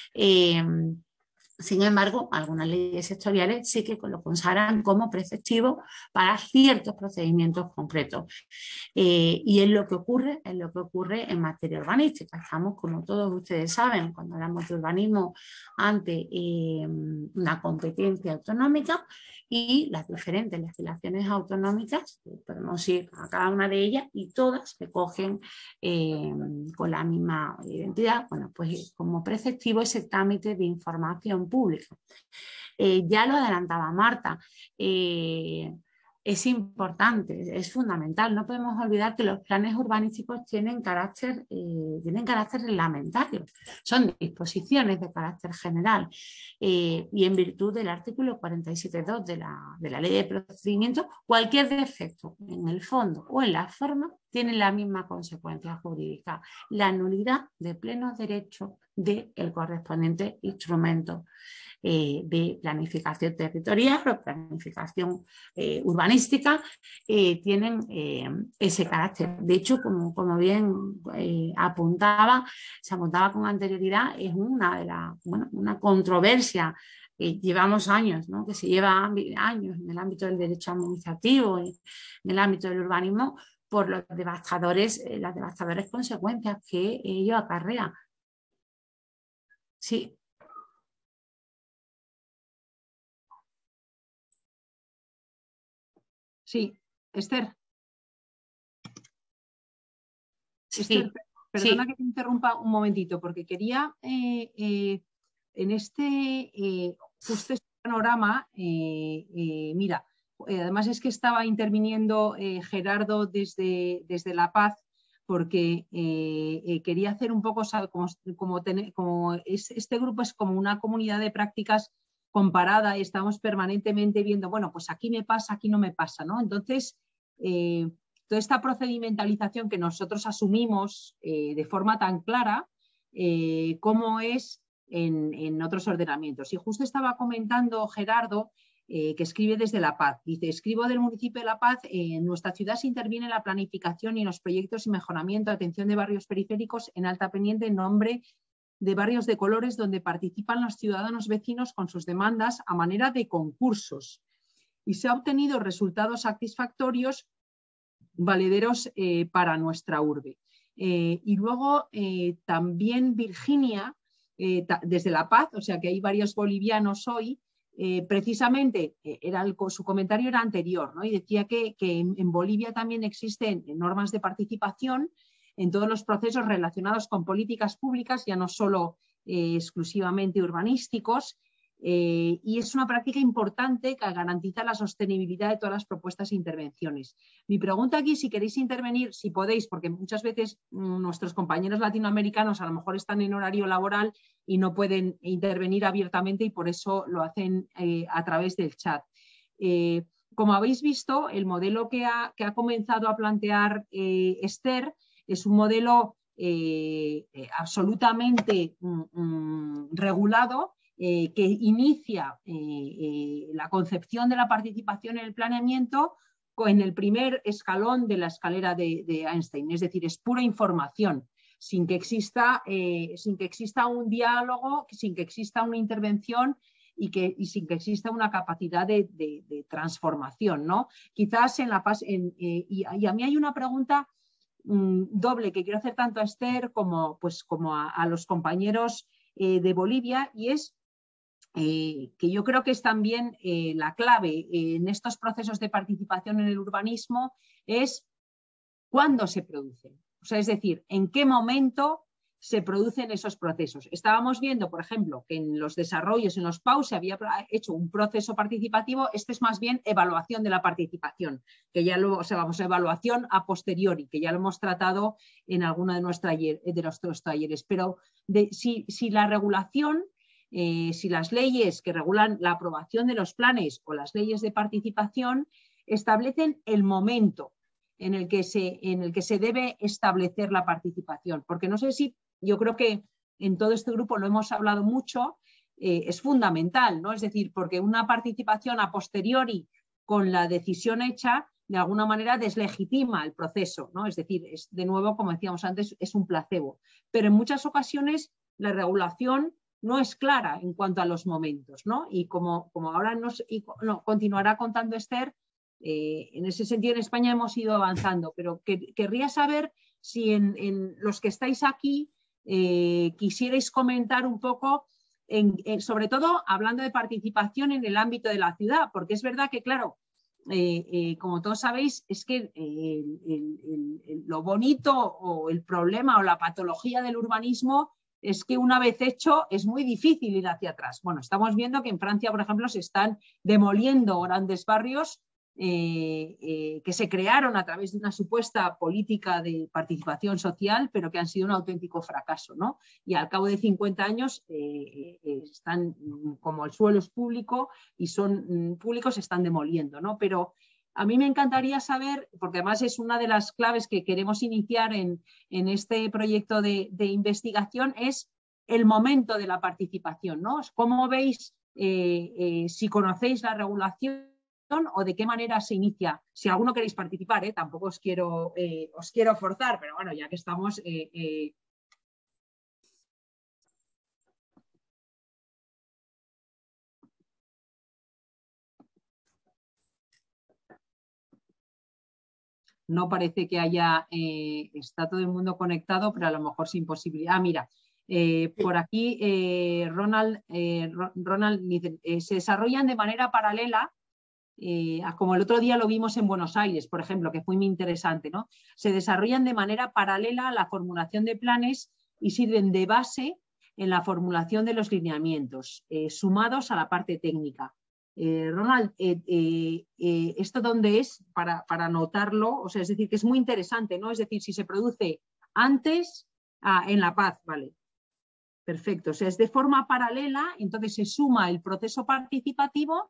Sin embargo, algunas leyes sectoriales sí que lo consagran como preceptivo para ciertos procedimientos concretos. Y es lo que ocurre en materia urbanística. Estamos, como todos ustedes saben, cuando hablamos de urbanismo, ante una competencia autonómica, y las diferentes legislaciones autonómicas, podemos ir a cada una de ellas y todas recogen con la misma identidad, bueno, pues como preceptivo ese trámite de información pública. Ya lo adelantaba Marta, es importante, es fundamental. No podemos olvidar que los planes urbanísticos tienen carácter reglamentario, son disposiciones de carácter general y en virtud del artículo 47.2 de la Ley de Procedimiento, cualquier defecto en el fondo o en la forma tiene la misma consecuencia jurídica, la nulidad de pleno derecho del correspondiente instrumento de planificación territorial o planificación urbanística, tienen ese carácter. De hecho, como bien se apuntaba con anterioridad, es una controversia que llevamos años, ¿no? Que se lleva años en el ámbito del derecho administrativo, en el ámbito del urbanismo, por las devastadoras consecuencias que ello acarrea. Sí. Sí, Esther. Sí, Esther, perdona sí. que te interrumpa un momentito, porque quería en justo este panorama, mira, además es que estaba interviniendo Gerardo desde La Paz, porque quería hacer un poco, como este grupo es como una comunidad de prácticas comparada y estamos permanentemente viendo, bueno, pues aquí me pasa, aquí no me pasa, ¿no? Entonces, toda esta procedimentalización que nosotros asumimos de forma tan clara, cómo es en otros ordenamientos. Y justo estaba comentando Gerardo que escribe desde La Paz. Dice, escribo del municipio de La Paz, en nuestra ciudad se interviene en la planificación y en los proyectos y mejoramiento, atención de barrios periféricos en alta pendiente en nombre de barrios de colores donde participan los ciudadanos vecinos con sus demandas a manera de concursos. Y se han obtenido resultados satisfactorios, valederos para nuestra urbe. Y luego también Virginia, desde La Paz, o sea que hay varios bolivianos hoy, precisamente su comentario era anterior, ¿no? Y decía que en Bolivia también existen normas de participación en todos los procesos relacionados con políticas públicas, ya no solo exclusivamente urbanísticos, y es una práctica importante que garantiza la sostenibilidad de todas las propuestas e intervenciones. Mi pregunta aquí, si queréis intervenir, si podéis, porque muchas veces nuestros compañeros latinoamericanos a lo mejor están en horario laboral y no pueden intervenir abiertamente y por eso lo hacen a través del chat. Como habéis visto, el modelo que ha comenzado a plantear Esther es un modelo absolutamente regulado, que inicia la concepción de la participación en el planeamiento en el primer escalón de la escalera de Einstein, es decir, es pura información, sin que exista un diálogo, sin que exista una intervención y sin que exista una capacidad de transformación, ¿no? Quizás en la fase, y a mí hay una pregunta doble que quiero hacer tanto a Esther como a los compañeros de Bolivia, y es que yo creo que es también la clave en estos procesos de participación en el urbanismo, es cuándo se producen. O sea, es decir, en qué momento se producen esos procesos. Estábamos viendo, por ejemplo, que en los desarrollos, en los PAU, se había hecho un proceso participativo. Este es más bien evaluación de la participación, que ya lo, o sea, vamos a evaluación a posteriori, que ya lo hemos tratado en alguno de nuestros talleres. Pero si la regulación, si las leyes que regulan la aprobación de los planes o las leyes de participación establecen el momento en el que se debe establecer la participación. Porque no sé si, yo creo que en todo este grupo lo hemos hablado mucho, es fundamental, ¿no? Es decir, porque una participación a posteriori con la decisión hecha, de alguna manera deslegitima el proceso, ¿no? Es decir, es, de nuevo, como decíamos antes, es un placebo. Pero en muchas ocasiones la regulación no es clara en cuanto a los momentos, ¿no? Y como ahora continuará contando Esther, en ese sentido en España hemos ido avanzando, pero querría saber si en los que estáis aquí quisierais comentar un poco, sobre todo hablando de participación en el ámbito de la ciudad, porque es verdad que, claro, como todos sabéis, es que lo bonito o el problema o la patología del urbanismo es que una vez hecho es muy difícil ir hacia atrás. Bueno, estamos viendo que en Francia, por ejemplo, se están demoliendo grandes barrios que se crearon a través de una supuesta política de participación social, pero que han sido un auténtico fracaso, ¿no? Y al cabo de 50 años están, como el suelo es público y son públicos, se están demoliendo, ¿no? Pero a mí me encantaría saber, porque además es una de las claves que queremos iniciar en este proyecto de investigación, es el momento de la participación, ¿no? ¿Cómo veis, si conocéis la regulación o de qué manera se inicia? Si alguno queréis participar, tampoco os quiero forzar, pero bueno, ya que estamos... No parece que haya... está todo el mundo conectado, pero a lo mejor sin posibilidad. Ah, mira, por aquí Ronald dice, se desarrollan de manera paralela, como el otro día lo vimos en Buenos Aires, por ejemplo, que fue muy interesante, ¿no? Se desarrollan de manera paralela a la formulación de planes y sirven de base en la formulación de los lineamientos, sumados a la parte técnica. Ronald, ¿esto dónde es para anotarlo? O sea, es decir, que es muy interesante, ¿no? Es decir, si se produce antes, en La Paz, vale. Perfecto, o sea, es de forma paralela, entonces se suma el proceso participativo,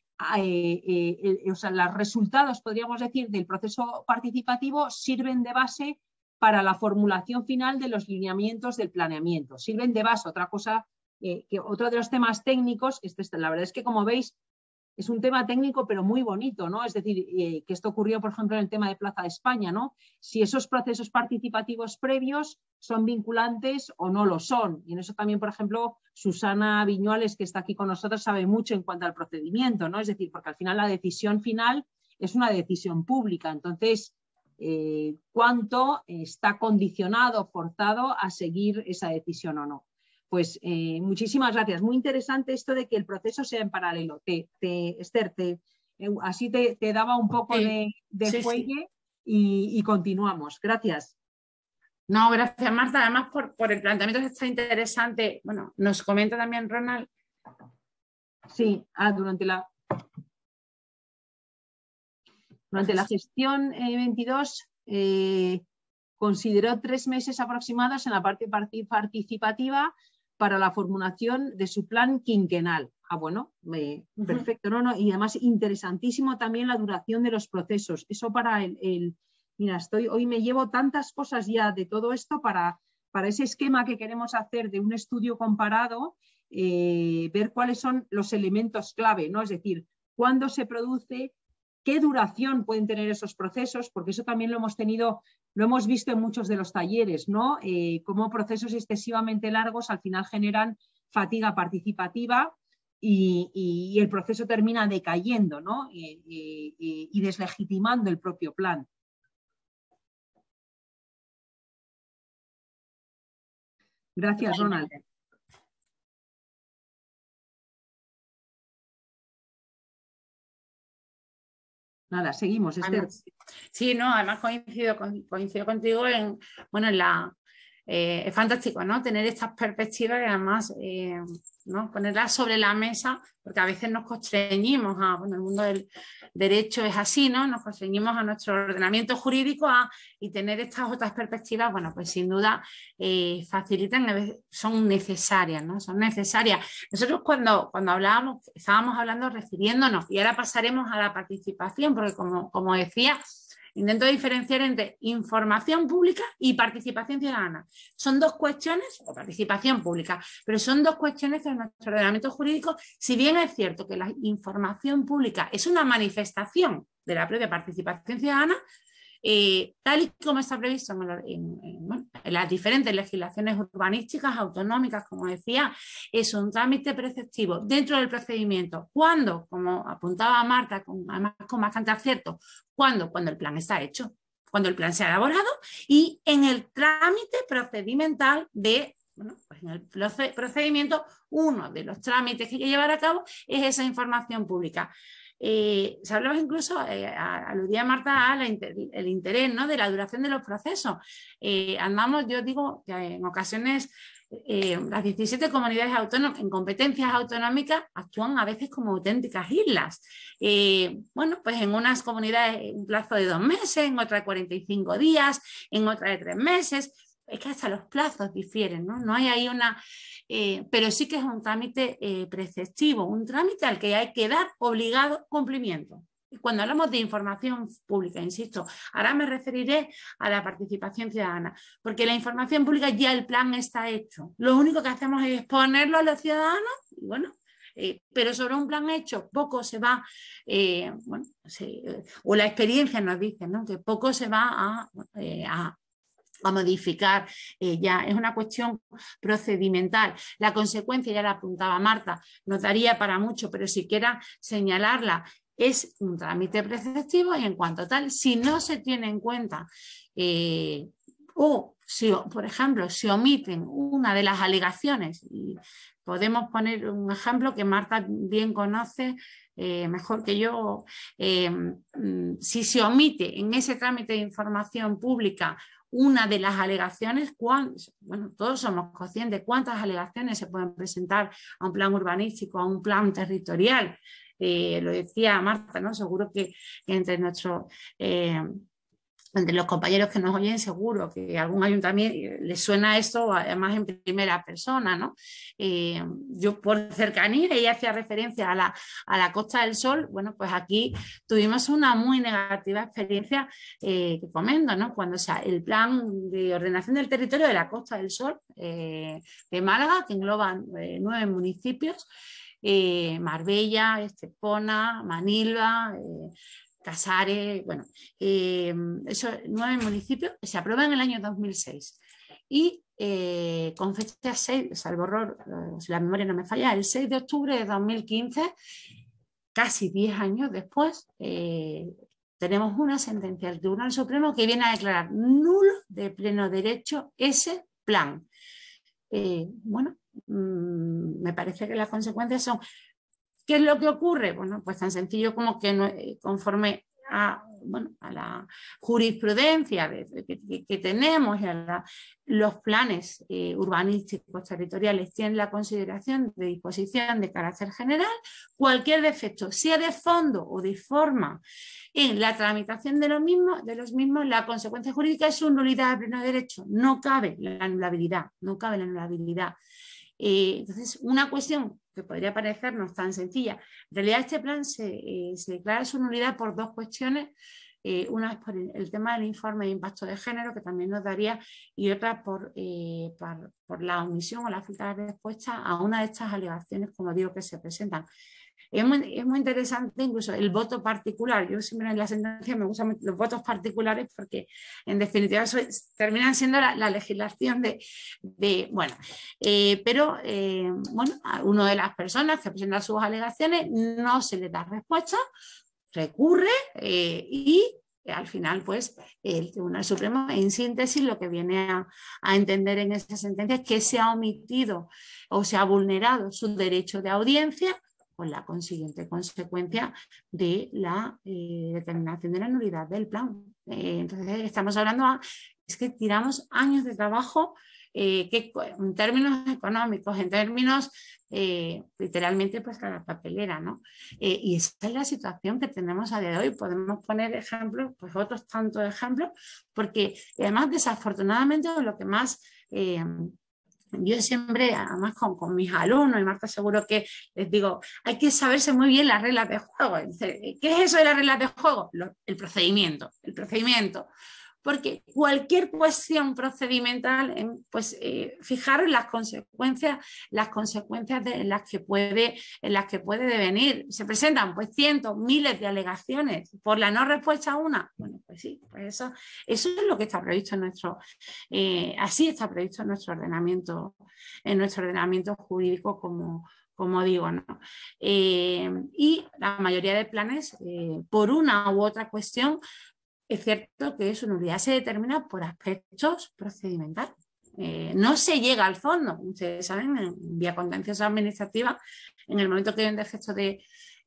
o sea, los resultados, podríamos decir, del proceso participativo sirven de base para la formulación final de los lineamientos del planeamiento. Sirven de base. Otra cosa, que otro de los temas técnicos, la verdad es que, como veis, es un tema técnico pero muy bonito, ¿no? Es decir, que esto ocurrió, por ejemplo, en el tema de Plaza de España, ¿no? Si esos procesos participativos previos son vinculantes o no lo son. Y en eso también, por ejemplo, Susana Viñuales, que está aquí con nosotros, sabe mucho en cuanto al procedimiento, ¿no? Es decir, porque al final la decisión final es una decisión pública. Entonces, ¿cuánto está condicionado, forzado a seguir esa decisión o no? Pues muchísimas gracias. Muy interesante esto de que el proceso sea en paralelo. Esther, así te daba un poco de fuelle y continuamos. Gracias. No, gracias Marta. Además por el planteamiento que está interesante. Bueno, nos comenta también Ronald. Sí, durante la gestión 22 consideró 3 meses aproximados en la parte participativa para la formulación de su plan quinquenal. Bueno, perfecto, ¿no? Y además interesantísimo también la duración de los procesos. Eso para mira, hoy me llevo tantas cosas ya de todo esto para ese esquema que queremos hacer de un estudio comparado, ver cuáles son los elementos clave, ¿no? Es decir, cuándo se produce, qué duración pueden tener esos procesos, porque eso también lo hemos visto en muchos de los talleres, ¿no? Cómo procesos excesivamente largos al final generan fatiga participativa y el proceso termina decayendo, ¿no? Y deslegitimando el propio plan. Gracias, Ronald. Nada, seguimos, Esther. Sí, no, además coincido contigo en es fantástico, ¿no? Tener estas perspectivas y además ¿no? ponerlas sobre la mesa, porque a veces nos constreñimos el mundo del derecho es así, ¿no? Nos constreñimos a nuestro ordenamiento jurídico y tener estas otras perspectivas, bueno, pues sin duda facilitan, son necesarias, ¿no? Son necesarias. Nosotros cuando estábamos hablando refiriéndonos, y ahora pasaremos a la participación, porque como decía, intento diferenciar entre información pública y participación ciudadana. Son dos cuestiones, o participación pública, pero son dos cuestiones que en nuestro ordenamiento jurídico, si bien es cierto que la información pública es una manifestación de la propia participación ciudadana, tal y como está previsto en las diferentes legislaciones urbanísticas, autonómicas, como decía, es un trámite preceptivo dentro del procedimiento. ¿Cuándo? Como apuntaba Marta, además con bastante acierto, cuando el plan está hecho, cuando el plan se ha elaborado y en el trámite procedimental de... Bueno, pues en el procedimiento, uno de los trámites que hay que llevar a cabo es esa información pública. Se hablaba incluso, aludía Marta el interés, ¿no? de la duración de los procesos. Yo digo que en ocasiones las 17 comunidades autónomas en competencias autonómicas actúan a veces como auténticas islas. Bueno, pues en unas comunidades un plazo de 2 meses, en otras 45 días, en otras de 3 meses. Es que hasta los plazos difieren, ¿no? No hay ahí pero sí que es un trámite preceptivo, un trámite al que hay que dar obligado cumplimiento. Y cuando hablamos de información pública, insisto, ahora me referiré a la participación ciudadana, porque la información pública ya el plan está hecho. Lo único que hacemos es exponerlo a los ciudadanos y bueno, pero sobre un plan hecho poco se va, o la experiencia nos dice, ¿no? que poco se va a modificar, ya es una cuestión procedimental. La consecuencia, ya la apuntaba Marta, nos daría para mucho, pero siquiera señalarla, es un trámite preceptivo y en cuanto tal, si no se tiene en cuenta o si, por ejemplo, se omiten una de las alegaciones, y podemos poner un ejemplo que Marta bien conoce mejor que yo, si se omite en ese trámite de información pública una de las alegaciones, bueno, todos somos conscientes de cuántas alegaciones se pueden presentar a un plan urbanístico, a un plan territorial. Lo decía Marta, ¿no? Seguro que entre los compañeros que nos oyen, seguro que a algún ayuntamiento les suena esto, además en primera persona, ¿no? Yo por cercanía, ella hacía referencia a la Costa del Sol, bueno, pues aquí tuvimos una muy negativa experiencia que comento, ¿no? Cuando el plan de ordenación del territorio de la Costa del Sol de Málaga, que engloba 9 municipios, Marbella, Estepona, Manilva, Casares, bueno, esos 9 municipios se aprueban en el año 2006 y con fecha 6, salvo error, si la memoria no me falla, el 6 de octubre de 2015, casi 10 años después, tenemos una sentencia del Tribunal Supremo que viene a declarar nulo de pleno derecho ese plan. Bueno, me parece que las consecuencias son... ¿Qué es lo que ocurre? Bueno, pues tan sencillo como que conforme a la jurisprudencia que tenemos y a los planes urbanísticos territoriales tienen la consideración de disposición de carácter general, cualquier defecto, sea de fondo o de forma, en la tramitación de los mismos, la consecuencia jurídica es su nulidad de pleno derecho, no cabe la anulabilidad, no cabe la anulabilidad. Entonces, una cuestión que podría parecernos tan sencilla, en realidad este plan se declara su nulidad por 2 cuestiones, una es por el tema del informe de impacto de género, que también nos daría, y otra por la omisión o la falta de respuesta a una de estas alegaciones, como digo, que se presentan. Es muy interesante incluso el voto particular. Yo siempre en la sentencia me gustan los votos particulares porque en definitiva terminan siendo la legislación bueno, a una de las personas que presenta sus alegaciones no se le da respuesta, recurre y al final pues el Tribunal Supremo en síntesis lo que viene a entender en esa sentencia es que se ha omitido o se ha vulnerado su derecho de audiencia con la consiguiente consecuencia de la determinación de la nulidad del plan. Entonces estamos hablando, es que tiramos años de trabajo que en términos económicos, en términos literalmente pues a la papelera, ¿no? Y esa es la situación que tenemos a día de hoy. Podemos poner ejemplos, pues otros tantos ejemplos, porque además desafortunadamente lo que más... yo siempre, además con mis alumnos, y Marta seguro que les digo, hay que saberse muy bien las reglas de juego. ¿Qué es eso de las reglas de juego? El procedimiento. Porque cualquier cuestión procedimental, pues fijaros las consecuencias en las que puede devenir. Se presentan pues cientos, miles de alegaciones por la no respuesta a una. Bueno, pues sí, pues eso es lo que está previsto en así está previsto en nuestro ordenamiento jurídico, como digo, ¿no? Y la mayoría de planes, por una u otra cuestión, es cierto que su nulidad se determina por aspectos procedimentales. No se llega al fondo. Ustedes saben, en vía contenciosa administrativa, en el momento que hay un defecto de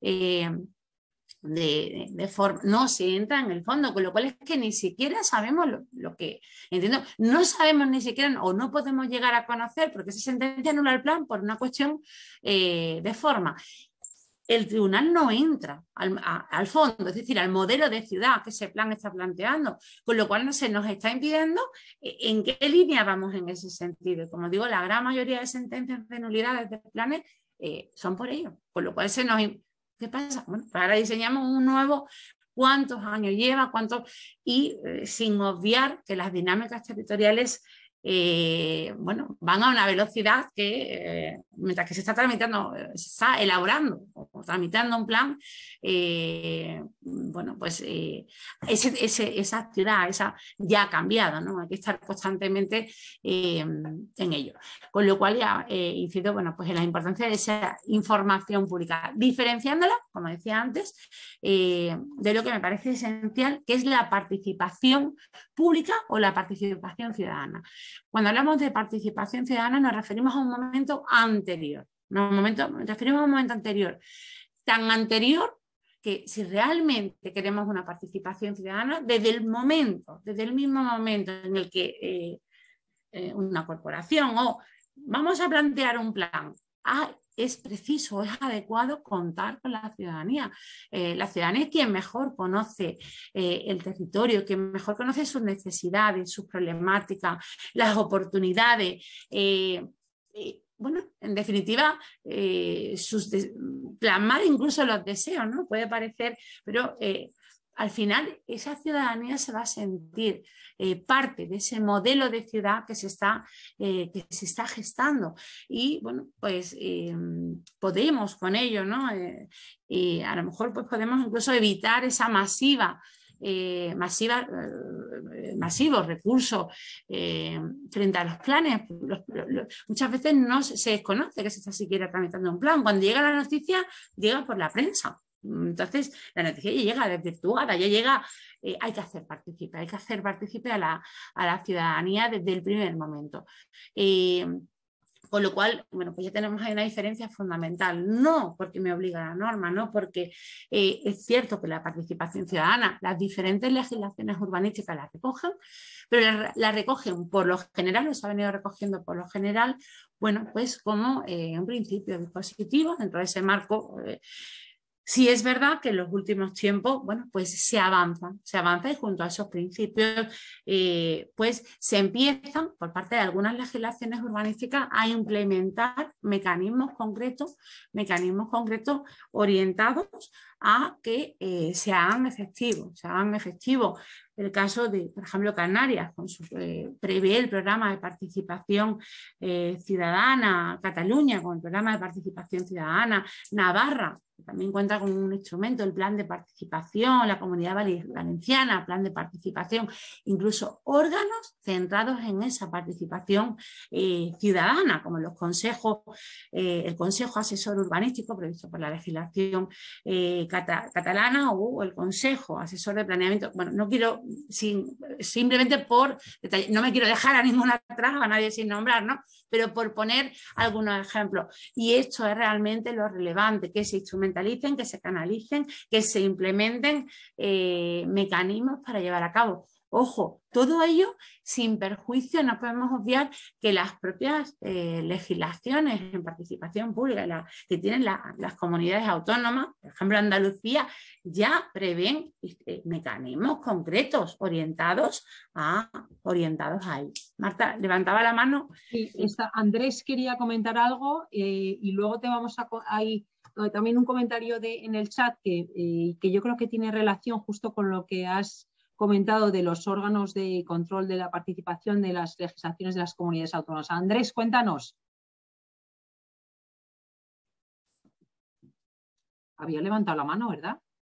forma, no se entra en el fondo, con lo cual es que ni siquiera sabemos lo que, entiendo, no sabemos ni siquiera o no podemos llegar a conocer, porque se sentencia anula el plan por una cuestión de forma. El tribunal no entra al fondo, es decir, al modelo de ciudad que ese plan está planteando, con lo cual no se nos está impidiendo en qué línea vamos en ese sentido. Como digo, la gran mayoría de sentencias de nulidades de planes son por ello, con lo cual ¿qué pasa? Bueno, pues ahora diseñamos un nuevo, cuántos años lleva, y sin obviar que las dinámicas territoriales van a una velocidad que mientras que se está tramitando, se está elaborando o tramitando un plan, esa ciudad ya ha cambiado, ¿no? Hay que estar constantemente en ello. Con lo cual ya incido pues en la importancia de esa información pública, diferenciándola, como decía antes, de lo que me parece esencial, que es la participación pública o la participación ciudadana. Cuando hablamos de participación ciudadana nos referimos a un momento anterior, tan anterior que si realmente queremos una participación ciudadana, desde el mismo momento en el que una corporación o vamos a plantear un plan, es preciso, es adecuado contar con la ciudadanía. La ciudadanía es quien mejor conoce el territorio, quien mejor conoce sus necesidades, sus problemáticas, las oportunidades. En definitiva, plasmar incluso los deseos, ¿no? Puede parecer, pero al final esa ciudadanía se va a sentir parte de ese modelo de ciudad que se está gestando. Y bueno, pues podemos con ello, ¿no? A lo mejor pues podemos incluso evitar esa masivos recursos frente a los planes. Muchas veces no se desconoce que se está siquiera tramitando un plan. Cuando llega la noticia, llega por la prensa. Entonces, la noticia ya llega desvirtuada, ya llega, hay que hacer partícipe a la ciudadanía desde el primer momento. Con lo cual, bueno, pues ya tenemos ahí una diferencia fundamental, no porque me obliga la norma, no porque es cierto que la participación ciudadana, las diferentes legislaciones urbanísticas las recogen, pero las recogen por lo general, o se ha venido recogiendo por lo general, bueno, pues como un principio dispositivo dentro de ese marco. Sí es verdad que en los últimos tiempos, bueno, pues se avanza y junto a esos principios, pues se empiezan por parte de algunas legislaciones urbanísticas a implementar mecanismos concretos orientados a que se hagan efectivos. El caso de, por ejemplo, Canarias, prevé el programa de participación ciudadana, Cataluña con el programa de participación ciudadana, Navarra también cuenta con un instrumento, el plan de participación, la Comunidad Valenciana, plan de participación, incluso órganos centrados en esa participación ciudadana, como los consejos, el Consejo Asesor Urbanístico previsto por la legislación catalana o el Consejo Asesor de Planeamiento. Bueno, no quiero, simplemente por detalle, no me quiero dejar a ninguna atrás, a nadie sin nombrar, ¿no? Pero por poner algunos ejemplos. Y esto es realmente lo relevante, que se instrumentalicen, que se canalicen, que se implementen mecanismos para llevar a cabo. Ojo, todo ello sin perjuicio, no podemos obviar que las propias legislaciones en participación pública que tienen las comunidades autónomas, por ejemplo Andalucía, ya prevén mecanismos concretos orientados a ello. Marta, levantaba la mano. Sí, Andrés quería comentar algo y luego te vamos a ir también un comentario en el chat que yo creo que tiene relación justo con lo que has comentado de los órganos de control de la participación de las legislaciones de las comunidades autónomas. Andrés, cuéntanos. Había levantado la mano, ¿verdad?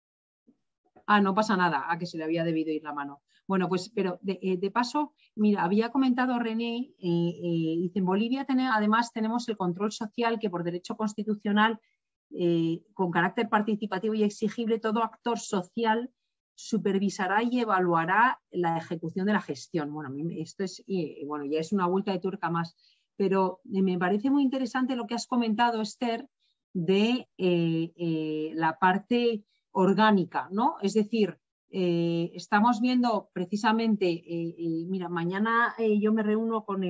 Ah, no pasa nada, a que se le había debido ir la mano. Bueno, pues, pero de paso, mira, había comentado René, dice, en Bolivia además tenemos el control social que por derecho constitucional, con carácter participativo y exigible, todo actor social supervisará y evaluará la ejecución de la gestión. Bueno, a mí esto es, bueno, ya es una vuelta de tuerca más, pero me parece muy interesante lo que has comentado, Esther, de la parte orgánica, ¿no? Es decir, estamos viendo precisamente, mira, mañana yo me reúno con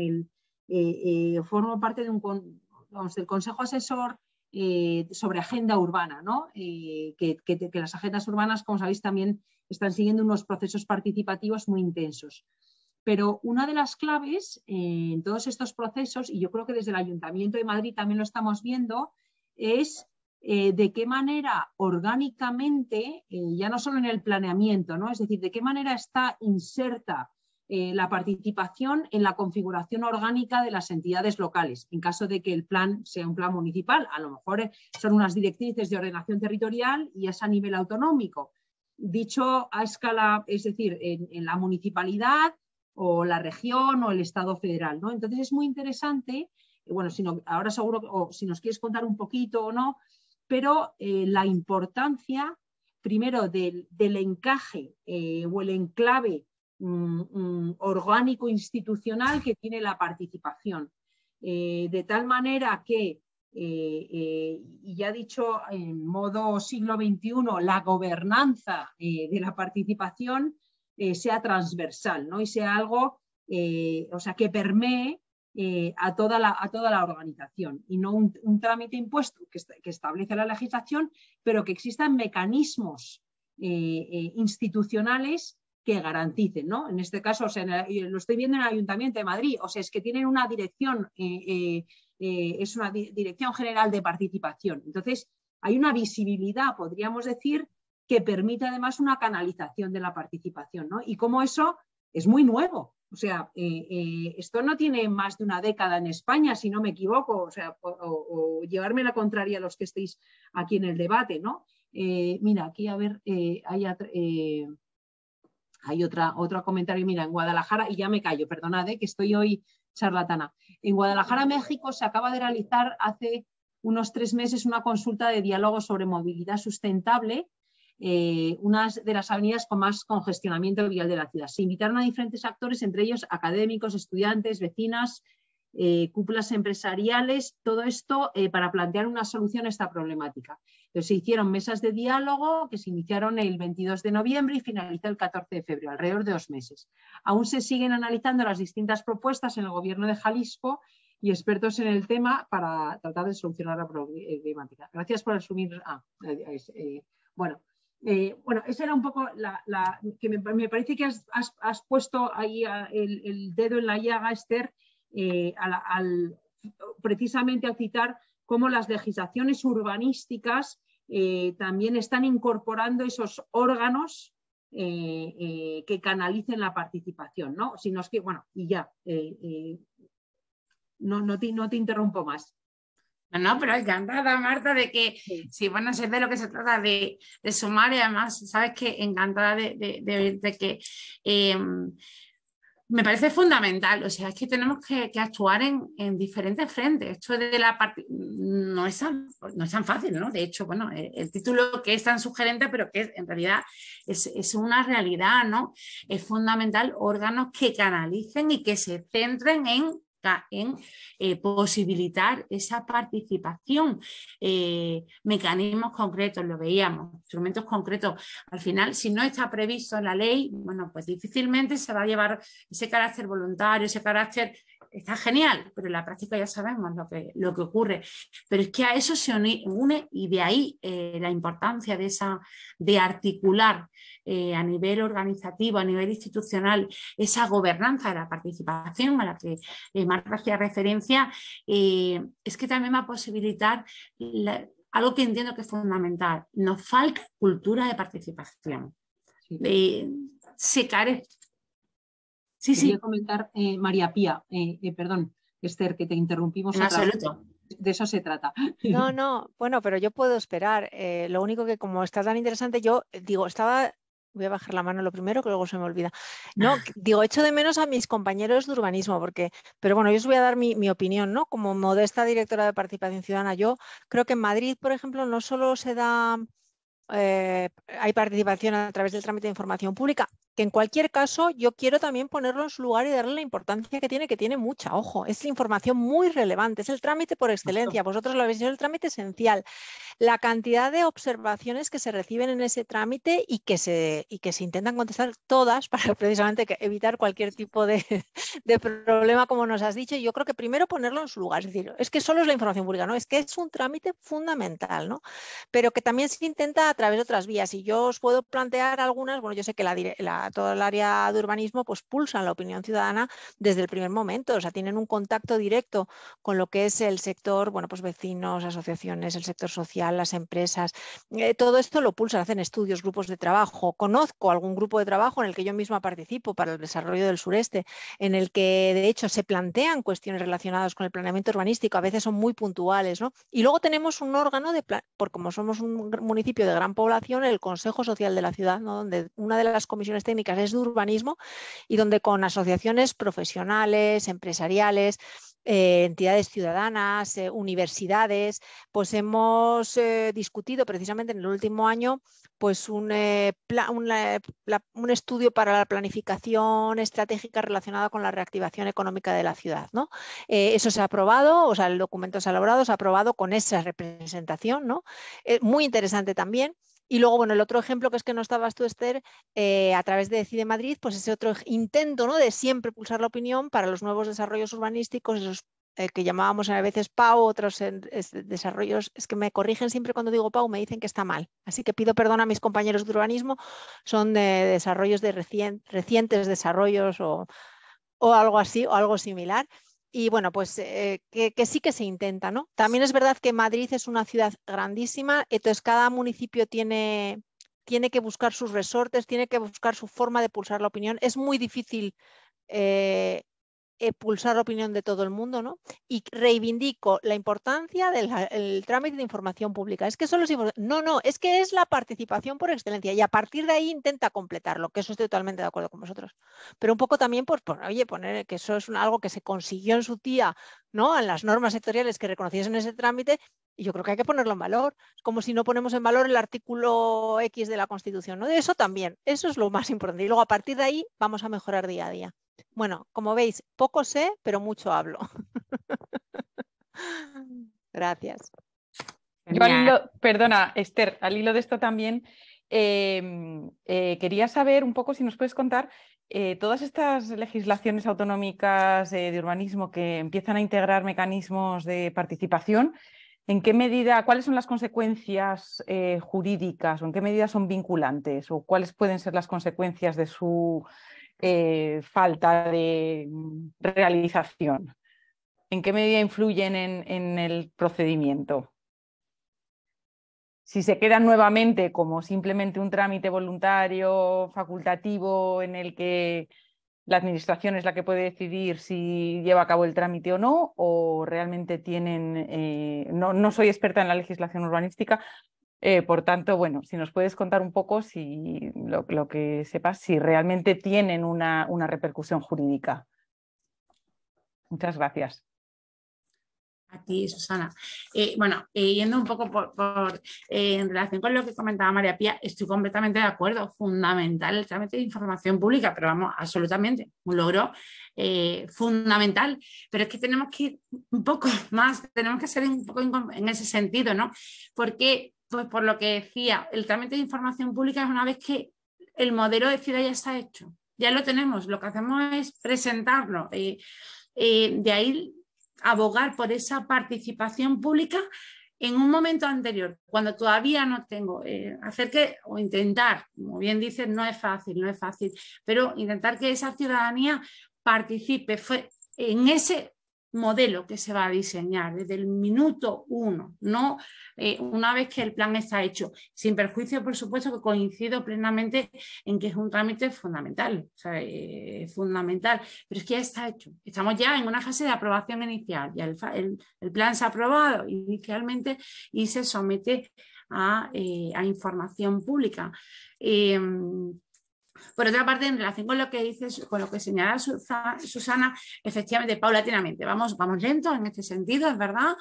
formo parte de del Consejo Asesor sobre agenda urbana, ¿no? Que las agendas urbanas, como sabéis, también están siguiendo unos procesos participativos muy intensos. Pero una de las claves en todos estos procesos, y yo creo que desde el Ayuntamiento de Madrid también lo estamos viendo, es de qué manera orgánicamente, ya no solo en el planeamiento, ¿no? Es decir, de qué manera está inserta la participación en la configuración orgánica de las entidades locales, en caso de que el plan sea un plan municipal. A lo mejor son unas directrices de ordenación territorial y es a nivel autonómico. Dicho a escala, es decir, en la municipalidad o la región o el Estado federal, ¿no? Entonces es muy interesante, bueno, ahora seguro, o si nos quieres contar un poquito o no, pero la importancia, primero, del encaje o el enclave orgánico institucional que tiene la participación. De tal manera que, y ya dicho en modo siglo XXI, la gobernanza de la participación sea transversal, ¿no? Y sea algo, o sea, que permee a toda la organización y no un trámite impuesto que establece la legislación, pero que existan mecanismos institucionales que garanticen, ¿no? En este caso, o sea, lo estoy viendo en el Ayuntamiento de Madrid, o sea, es que tienen una dirección, es una dirección general de participación. Entonces, hay una visibilidad, podríamos decir, que permite además una canalización de la participación, ¿no? Y cómo eso es muy nuevo. O sea, esto no tiene más de una década en España, si no me equivoco, o sea, o llevarme la contraria a los que estéis aquí en el debate, ¿no? Mira, aquí a ver, hay otro comentario, mira, en Guadalajara, y ya me callo, perdonad, que estoy hoy charlatana. En Guadalajara, México, se acaba de realizar hace unos 3 meses una consulta de diálogo sobre movilidad sustentable, una de las avenidas con más congestionamiento vial de la ciudad. Se invitaron a diferentes actores, entre ellos académicos, estudiantes, vecinas, cúpulas empresariales, todo esto para plantear una solución a esta problemática. Entonces, se hicieron mesas de diálogo que se iniciaron el 22 de noviembre y finalizó el 14 de febrero, alrededor de 2 meses. Aún se siguen analizando las distintas propuestas en el gobierno de Jalisco y expertos en el tema para tratar de solucionar la problemática. Gracias por asumir. Bueno, esa era un poco que me parece que has puesto ahí el dedo en la llaga, Esther, precisamente al citar cómo las legislaciones urbanísticas también están incorporando esos órganos que canalicen la participación, ¿no? Si no es que, bueno, y ya, no te interrumpo más. No, pero encantada, Marta, de que, sí, bueno, sé de lo que se trata de sumar, y además, sabes que encantada de oírte que me parece fundamental. O sea, es que tenemos que actuar en diferentes frentes. Esto de la parte no es tan fácil, ¿no? De hecho, bueno, el título que es tan sugerente, pero que en realidad es una realidad, ¿no? Es fundamental órganos que canalicen y que se centren en posibilitar esa participación, mecanismos concretos, lo veíamos, instrumentos concretos. Al final, si no está previsto en la ley, bueno, pues difícilmente se va a llevar ese carácter voluntario, ese carácter. Está genial, pero en la práctica ya sabemos lo que ocurre. Pero es que a eso se une y de ahí la importancia de articular a nivel organizativo, a nivel institucional, esa gobernanza de la participación a la que Marta hacía referencia, es que también va a posibilitar algo que entiendo que es fundamental. Nos falta cultura de participación. Se carece. Sí, Quería comentar, María Pía, perdón, Esther, que te interrumpimos. En absoluto. De eso se trata. No, bueno, pero yo puedo esperar. Lo único que, como está tan interesante, yo digo, voy a bajar la mano lo primero, que luego se me olvida. No, digo, echo de menos a mis compañeros de urbanismo, pero bueno, yo os voy a dar mi opinión, ¿no? Como modesta directora de participación ciudadana, yo creo que en Madrid, por ejemplo, no solo se da, hay participación a través del trámite de información pública, que en cualquier caso yo quiero también ponerlo en su lugar y darle la importancia que tiene mucha, ojo, es la información muy relevante, es el trámite por excelencia, vosotros lo habéis dicho, el trámite esencial. La cantidad de observaciones que se reciben en ese trámite y que se intentan contestar todas para precisamente evitar cualquier tipo de problema, como nos has dicho. Y yo creo que primero ponerlo en su lugar, es decir, es que solo es la información pública, no, es que es un trámite fundamental, ¿no? Pero que también se intenta a través de otras vías. Y yo os puedo plantear algunas, bueno, yo sé que todo el área de urbanismo pues pulsan la opinión ciudadana desde el primer momento, o sea, tienen un contacto directo con lo que es el sector, bueno, pues vecinos, asociaciones, el sector social, las empresas, todo esto lo pulsan, hacen estudios, grupos de trabajo. Conozco algún grupo de trabajo en el que yo misma participo para el desarrollo del sureste, en el que de hecho se plantean cuestiones relacionadas con el planeamiento urbanístico, a veces son muy puntuales, ¿no? Y luego tenemos un órgano porque como somos un municipio de gran población, el Consejo Social de la Ciudad, ¿no? Donde una de las comisiones técnicas es de urbanismo y donde con asociaciones profesionales, empresariales, entidades ciudadanas, universidades, pues hemos discutido precisamente en el último año pues un estudio para la planificación estratégica relacionada con la reactivación económica de la ciudad, ¿no? Eso se ha aprobado, o sea, el documento se ha elaborado, se ha aprobado con esa representación, ¿no? Muy interesante también. Y luego, bueno, el otro ejemplo que es que no estabas tú, Esther, a través de Decide Madrid, pues ese otro intento, ¿no? De siempre pulsar la opinión para los nuevos desarrollos urbanísticos, esos que llamábamos a veces PAU, otros desarrollos, es que me corrigen siempre cuando digo PAU, me dicen que está mal. Así que pido perdón a mis compañeros de urbanismo, son de desarrollos de recientes desarrollos o algo así, o algo similar. Y bueno, pues que sí que se intenta, ¿no? También es verdad que Madrid es una ciudad grandísima, entonces cada municipio tiene tiene que buscar sus resortes, tiene que buscar su forma de pulsar la opinión. Es muy difícil pulsar la opinión de todo el mundo, ¿no? Y reivindico la importancia del trámite de información pública. Es que solo es no, es que es la participación por excelencia y a partir de ahí intenta completarlo, que eso estoy totalmente de acuerdo con vosotros. Pero un poco también, pues, oye, poner que eso es algo que se consiguió en su día, ¿no? En las normas sectoriales que reconociesen ese trámite. Y yo creo que hay que ponerlo en valor. Es como si no ponemos en valor el artículo X de la Constitución, ¿no? De eso también, eso es lo más importante. Y luego a partir de ahí vamos a mejorar día a día. Bueno, como veis, poco sé, pero mucho hablo. Gracias. Yo perdona, Esther, al hilo de esto también quería saber un poco si nos puedes contar todas estas legislaciones autonómicas de urbanismo que empiezan a integrar mecanismos de participación. ¿En qué medida, cuáles son las consecuencias jurídicas o en qué medida son vinculantes o cuáles pueden ser las consecuencias de su falta de realización? ¿En qué medida influyen en el procedimiento? Si se quedan nuevamente como simplemente un trámite voluntario, facultativo, en el que la administración es la que puede decidir si lleva a cabo el trámite o no, o realmente tienen... no soy experta en la legislación urbanística, por tanto, bueno, si nos puedes contar un poco si lo que sepas, si realmente tienen una repercusión jurídica. Muchas gracias. A ti, Susana. Yendo un poco en relación con lo que comentaba María Pía, estoy completamente de acuerdo. Fundamental el trámite de información pública, pero vamos, absolutamente, un logro fundamental. Pero es que tenemos que ir un poco más, tenemos que ser un poco en ese sentido, ¿no? Porque, pues por lo que decía, el trámite de información pública es una vez que el modelo de ciudad ya está hecho, ya lo tenemos, lo que hacemos es presentarlo. De ahí abogar por esa participación pública en un momento anterior, cuando todavía no tengo, o intentar, como bien dices, no es fácil, pero intentar que esa ciudadanía participe en ese modelo que se va a diseñar desde el minuto 1, no una vez que el plan está hecho, sin perjuicio, por supuesto, que coincido plenamente en que es un trámite fundamental, o sea, fundamental, pero es que ya está hecho. Estamos ya en una fase de aprobación inicial, ya el plan se ha aprobado inicialmente y se somete a información pública. Por otra parte, en relación con lo que dices, con lo que señala Susana, efectivamente, paulatinamente, vamos lento en este sentido, es verdad.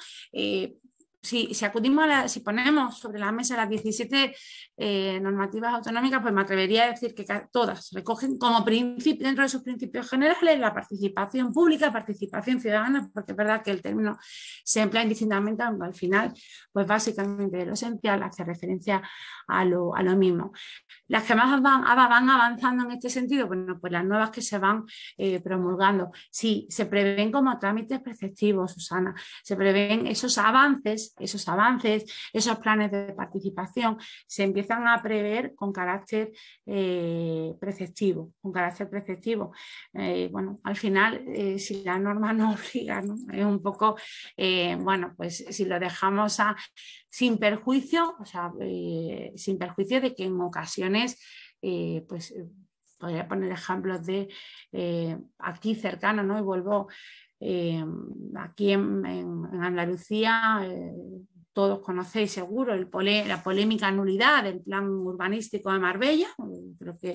Si ponemos sobre la mesa las 17 normativas autonómicas, pues me atrevería a decir que todas recogen como principio, dentro de sus principios generales, la participación pública, participación ciudadana, porque es verdad que el término se emplea indistintamente, aunque al final, pues básicamente lo esencial hace referencia a lo mismo. Las que más van avanzando en este sentido, bueno, pues las nuevas que se van promulgando. Sí, se prevén como trámites preceptivos, Susana, se prevén esos avances, esos planes de participación, se empiezan a prever con carácter preceptivo, bueno, al final, si la norma no obliga, ¿no? Es un poco, bueno, pues si lo dejamos sin perjuicio, o sea, sin perjuicio de que en ocasiones, pues podría poner ejemplos de aquí cercano, ¿no? Y vuelvo aquí en Andalucía, todos conocéis seguro la polémica nulidad del plan urbanístico de Marbella, creo que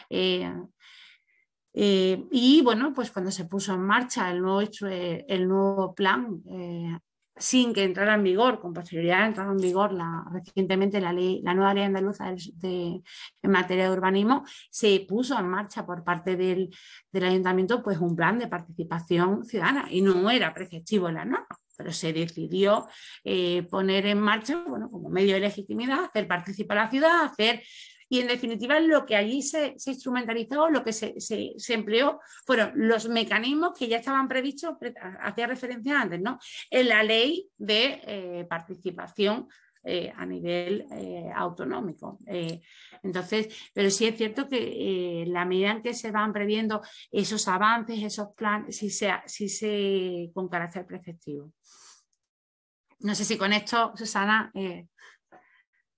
y bueno, pues cuando se puso en marcha el nuevo plan, sin que entrara en vigor, con posterioridad entrara en vigor recientemente la nueva ley andaluza en materia de urbanismo, se puso en marcha por parte del ayuntamiento pues un plan de participación ciudadana y no era preceptivo en la norma, pero se decidió poner en marcha, bueno, como medio de legitimidad, hacer participar a la ciudad, y en definitiva lo que allí se instrumentalizó, lo que se empleó fueron los mecanismos que ya estaban previstos, hacía referencia antes, ¿no? En la ley de participación a nivel autonómico. Entonces, pero sí es cierto que la medida en que se van previendo esos avances, esos planes, sí con carácter preceptivo. No sé si con esto, Susana...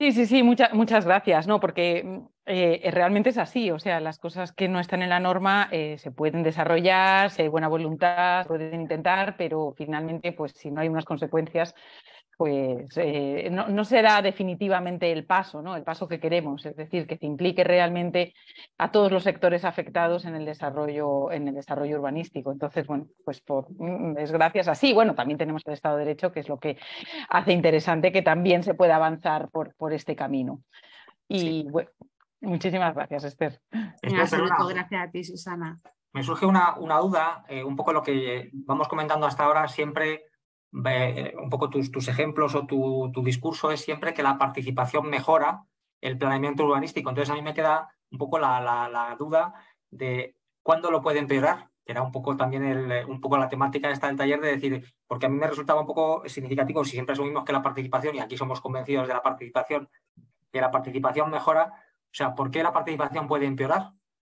Sí, muchas gracias, ¿no? Porque realmente es así, o sea, las cosas que no están en la norma se pueden desarrollar, si hay buena voluntad, pueden intentar, pero finalmente, pues si no hay unas consecuencias, pues no será definitivamente el paso, ¿no? El paso que queremos, es decir, que se implique realmente a todos los sectores afectados en el desarrollo urbanístico. Entonces, bueno, pues por desgracias así. Bueno, también tenemos el Estado de Derecho, que es lo que hace interesante que también se pueda avanzar por este camino. Y Sí. bueno, muchísimas gracias, Esther. En absoluto, gracias a ti, Susana. Me surge una duda, un poco lo que vamos comentando hasta ahora, siempre un poco tus ejemplos o tu discurso es siempre que la participación mejora el planeamiento urbanístico. Entonces a mí me queda un poco la duda de cuándo lo puede empeorar, que era un poco también un poco la temática esta del taller, de decir, porque a mí me resultaba un poco significativo, si siempre asumimos que la participación, y aquí somos convencidos de la participación, que la participación mejora, o sea, ¿por qué la participación puede empeorar?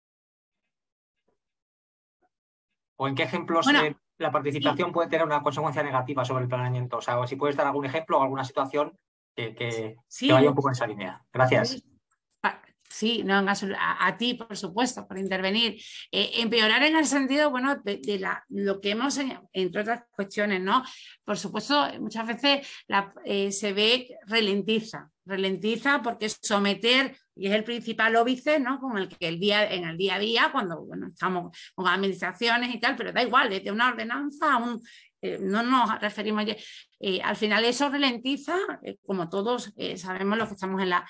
¿O en qué ejemplos la participación puede tener una consecuencia negativa sobre el planeamiento? O sea, o si puedes dar algún ejemplo o alguna situación que vaya un poco en esa línea. Gracias. Sí, no, a ti, por supuesto, por intervenir. Empeorar en el sentido, bueno, de lo que hemos, entre otras cuestiones, ¿no? Por supuesto, muchas veces se ve ralentiza porque someter, y es el principal óbice, ¿no? Con el que en el día a día, cuando bueno, estamos con administraciones y tal, pero da igual, desde una ordenanza a un... no nos referimos al final eso ralentiza, como todos sabemos los que estamos en la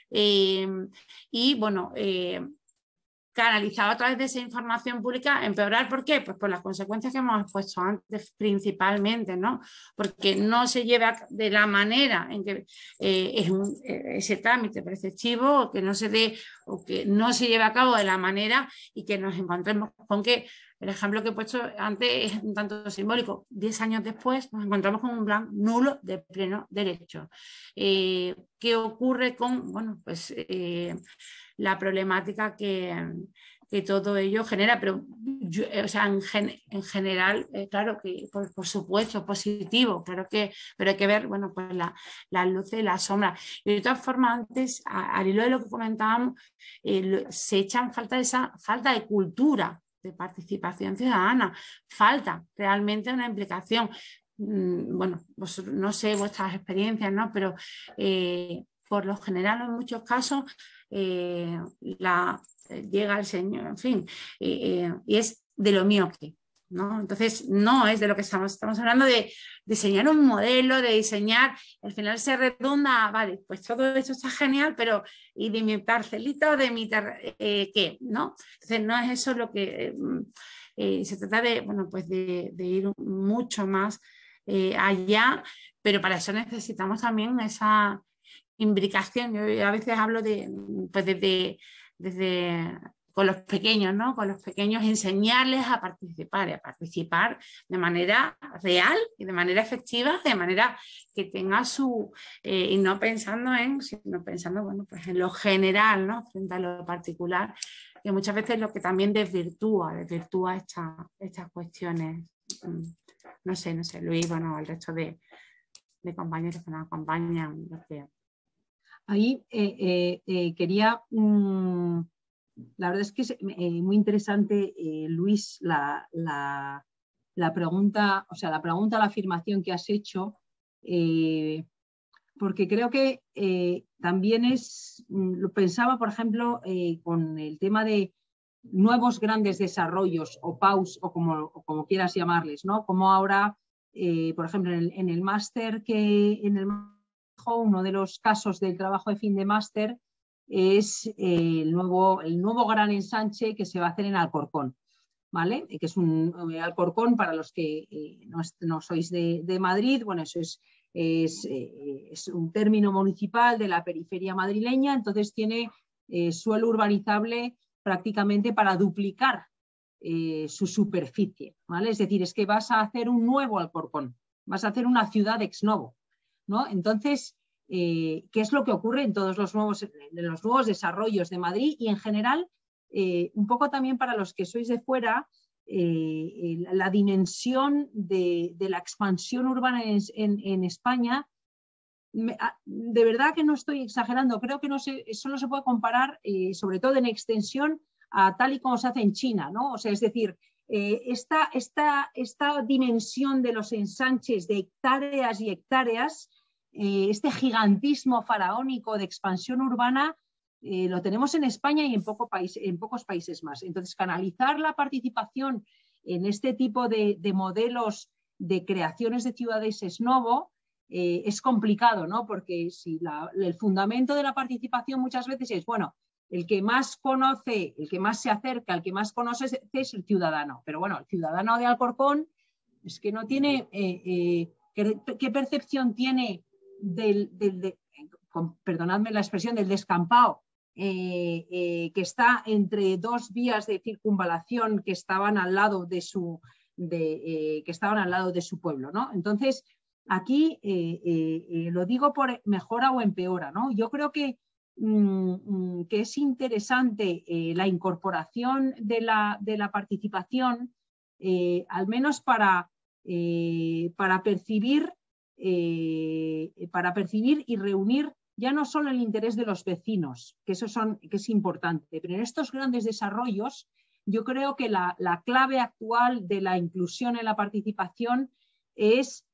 y bueno canalizado a través de esa información pública, empeorar. ¿Por qué? Pues por las consecuencias que hemos expuesto antes principalmente, ¿no? Porque no se lleva de la manera en que ese trámite preceptivo, o que no se dé, o que no se lleve a cabo de la manera, y que nos encontremos con que el ejemplo que he puesto antes es un tanto simbólico. 10 años después nos encontramos con un plan nulo de pleno derecho. ¿Qué ocurre con, bueno, pues la problemática que todo ello genera? Pero o sea, en general, claro que por supuesto positivo, pero hay que ver, bueno, pues las luces y las sombras. Y de todas formas, antes, al hilo de lo que comentábamos, se echan esa falta de cultura de participación ciudadana, falta realmente una implicación. Bueno, no sé vuestras experiencias, ¿no? Pero por lo general, en muchos casos, llega el señor, en fin, y es de lo mío que, ¿no? Entonces, no es de lo que estamos hablando de diseñar un modelo, de diseñar, al final se redunda, vale, pues todo esto está genial, pero ¿y de mi parcelita, de mi qué? ¿No? Entonces, no es eso lo que se trata de, bueno, pues de ir mucho más allá, pero para eso necesitamos también esa imbricación. Yo a veces hablo pues desde con los pequeños, ¿no? Con los pequeños, enseñarles a participar de manera real y de manera efectiva, de manera que tenga y no pensando sino pensando, bueno, pues en lo general, ¿no? Frente a lo particular, que muchas veces es lo que también desvirtúa estas cuestiones. No sé, Luis, bueno, el resto de compañeros que nos acompañan, lo que... Ahí quería, la verdad es que es muy interesante, Luis, la pregunta, o sea, la afirmación que has hecho, porque creo que también lo pensaba, por ejemplo, con el tema de nuevos grandes desarrollos o PAUs, o como quieras llamarles, ¿no? Como ahora, por ejemplo, en el máster uno de los casos del trabajo de fin de máster es el nuevo gran ensanche que se va a hacer en Alcorcón, ¿vale? Que es un Alcorcón, para los que no sois de Madrid, bueno, eso es un término municipal de la periferia madrileña, entonces tiene suelo urbanizable prácticamente para duplicar su superficie, ¿vale? Es decir, es que vas a hacer un nuevo Alcorcón, vas a hacer una ciudad ex novo, ¿no? Entonces, ¿qué es lo que ocurre en todos los nuevos desarrollos de Madrid? Y en general, un poco también para los que sois de fuera, la dimensión de la expansión urbana en España de verdad que no estoy exagerando, creo que solo se puede comparar, sobre todo en extensión, a tal y como se hace en China, ¿no? O sea, es decir, esta dimensión de los ensanches de hectáreas y hectáreas, este gigantismo faraónico de expansión urbana, lo tenemos en España y en pocos países más. Entonces, canalizar la participación en este tipo de modelos de creaciones de ciudades ex novo es complicado, ¿no? Porque si el fundamento de la participación muchas veces es, bueno, el que más conoce, el que más se acerca, el que más conoce es el ciudadano. Pero bueno, el ciudadano de Alcorcón es que no tiene, ¿qué percepción tiene perdonadme la expresión, del descampado, que está entre dos vías de circunvalación que estaban al lado de su pueblo, ¿no? Entonces, aquí lo digo por mejora o empeora, ¿no? Yo creo que es interesante la incorporación de la participación, al menos para percibir y reunir ya no solo el interés de los vecinos, que es importante, pero en estos grandes desarrollos yo creo que la clave actual de la inclusión en la participación es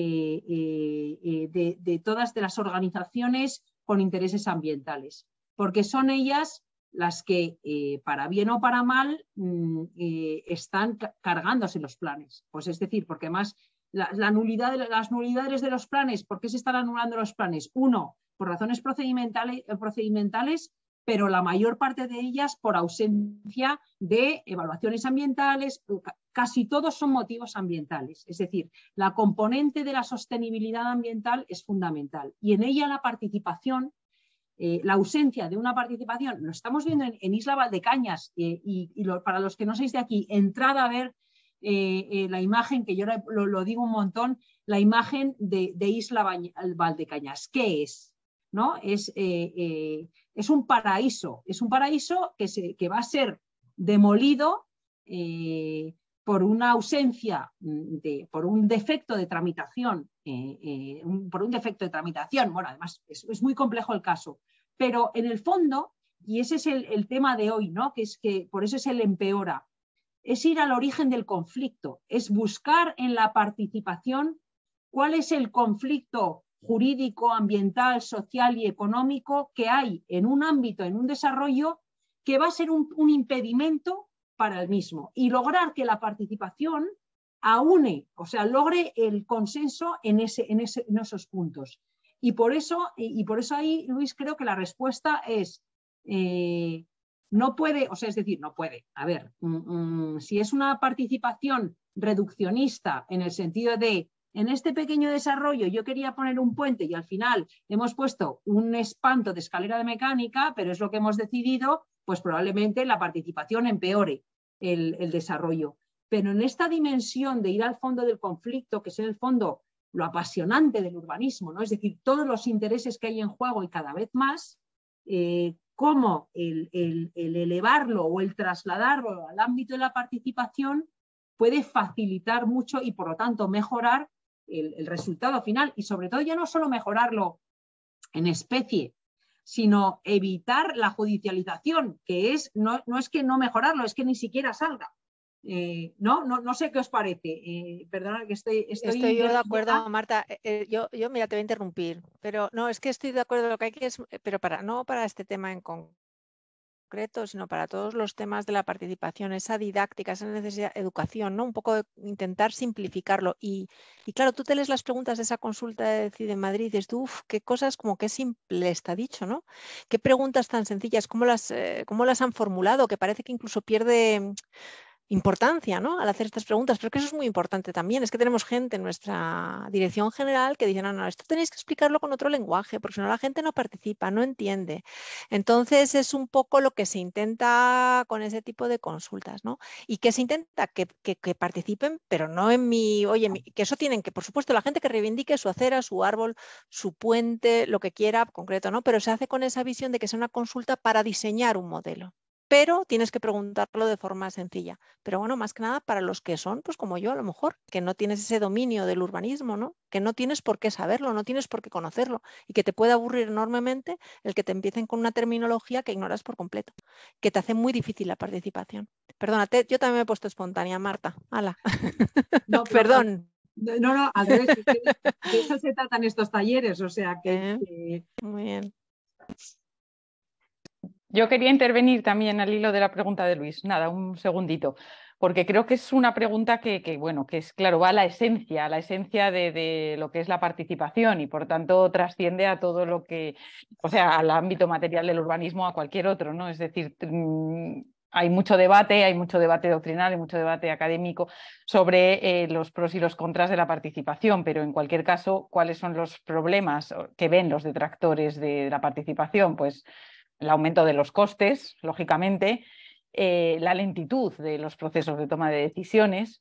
de todas las organizaciones con intereses ambientales, porque son ellas las que, para bien o para mal, están cargándose los planes. Pues es decir, porque más las nulidades de los planes, ¿por qué se están anulando los planes? Uno, por razones procedimentales, pero la mayor parte de ellas por ausencia de evaluaciones ambientales. Casi todos son motivos ambientales. Es decir, la componente de la sostenibilidad ambiental es fundamental y en ella la participación, la ausencia de una participación, lo estamos viendo en Isla Valdecañas para los que no sois de aquí, entrad a ver la imagen, que yo lo digo un montón, la imagen de Isla Valdecañas. ¿Qué es? ¿No? Es un paraíso que va a ser demolido por una ausencia, por un defecto de tramitación, Bueno, además es muy complejo el caso, pero en el fondo, y ese es el tema de hoy, ¿no? Que por eso es el empeora, es ir al origen del conflicto, es buscar en la participación cuál es el conflicto jurídico, ambiental, social y económico que hay en un ámbito, en un desarrollo, que va a ser un impedimento para el mismo, y lograr que la participación aúne, o sea, logre el consenso en esos puntos. Y por eso ahí, Luis, creo que la respuesta es no puede, o sea, es decir, no puede. A ver, si es una participación reduccionista en el sentido de en este pequeño desarrollo yo quería poner un puente y al final hemos puesto un espanto de escalera de mecánica, pero es lo que hemos decidido, pues probablemente la participación empeore el desarrollo. Pero en esta dimensión de ir al fondo del conflicto, que es en el fondo lo apasionante del urbanismo, ¿no? Es decir, todos los intereses que hay en juego y cada vez más, cómo el elevarlo o el trasladarlo al ámbito de la participación puede facilitar mucho y por lo tanto mejorar el resultado final, y sobre todo ya no solo mejorarlo en especie, sino evitar la judicialización, que es no es que no mejorarlo, es que ni siquiera salga. No sé qué os parece. Perdona que estoy yo de acuerdo, Marta. Yo, mira, te voy a interrumpir, pero no, es que estoy de acuerdo. Lo que hay que es, pero no para este tema en concreto, sino para todos los temas de la participación, esa didáctica, esa necesidad de educación, ¿no? Un poco de intentar simplificarlo. Y claro, tú te lees las preguntas de esa consulta de Decide en Madrid y dices, uff, qué cosas como que simple está dicho, ¿no? Qué preguntas tan sencillas, cómo las han formulado, que parece que incluso pierde importancia, ¿no? Al hacer estas preguntas, pero que eso es muy importante también. Es que tenemos gente en nuestra dirección general que dice, no, esto tenéis que explicarlo con otro lenguaje, porque si no la gente no participa, no entiende. Entonces es un poco lo que se intenta con ese tipo de consultas, ¿no? Y que se intenta que participen, pero no que eso tienen que, por supuesto, la gente que reivindique su acera, su árbol, su puente, lo que quiera concreto, ¿no? Pero se hace con esa visión de que sea una consulta para diseñar un modelo. pero tienes que preguntarlo de forma sencilla. Pero bueno, más que nada para los que son, pues como yo a lo mejor, que no tienes ese dominio del urbanismo, ¿no? Que no tienes por qué saberlo, no tienes por qué conocerlo y que te puede aburrir enormemente el que te empiecen con una terminología que ignoras por completo, que te hace muy difícil la participación. Perdónate, yo también me he puesto espontánea, Marta. ¡Hala! No, Perdón. No, al revés, de eso se tratan estos talleres, o sea que... Muy bien. Yo quería intervenir también al hilo de la pregunta de Luis. Nada, un segundito, porque creo que es una pregunta bueno, que es, claro, va a la esencia de lo que es la participación y por tanto trasciende a todo lo que, o sea, al ámbito material del urbanismo, a cualquier otro, ¿no? Es decir, hay mucho debate doctrinal, hay mucho debate académico sobre los pros y los contras de la participación, pero en cualquier caso, ¿cuáles son los problemas que ven los detractores de la participación? Pues el aumento de los costes, lógicamente, la lentitud de los procesos de toma de decisiones,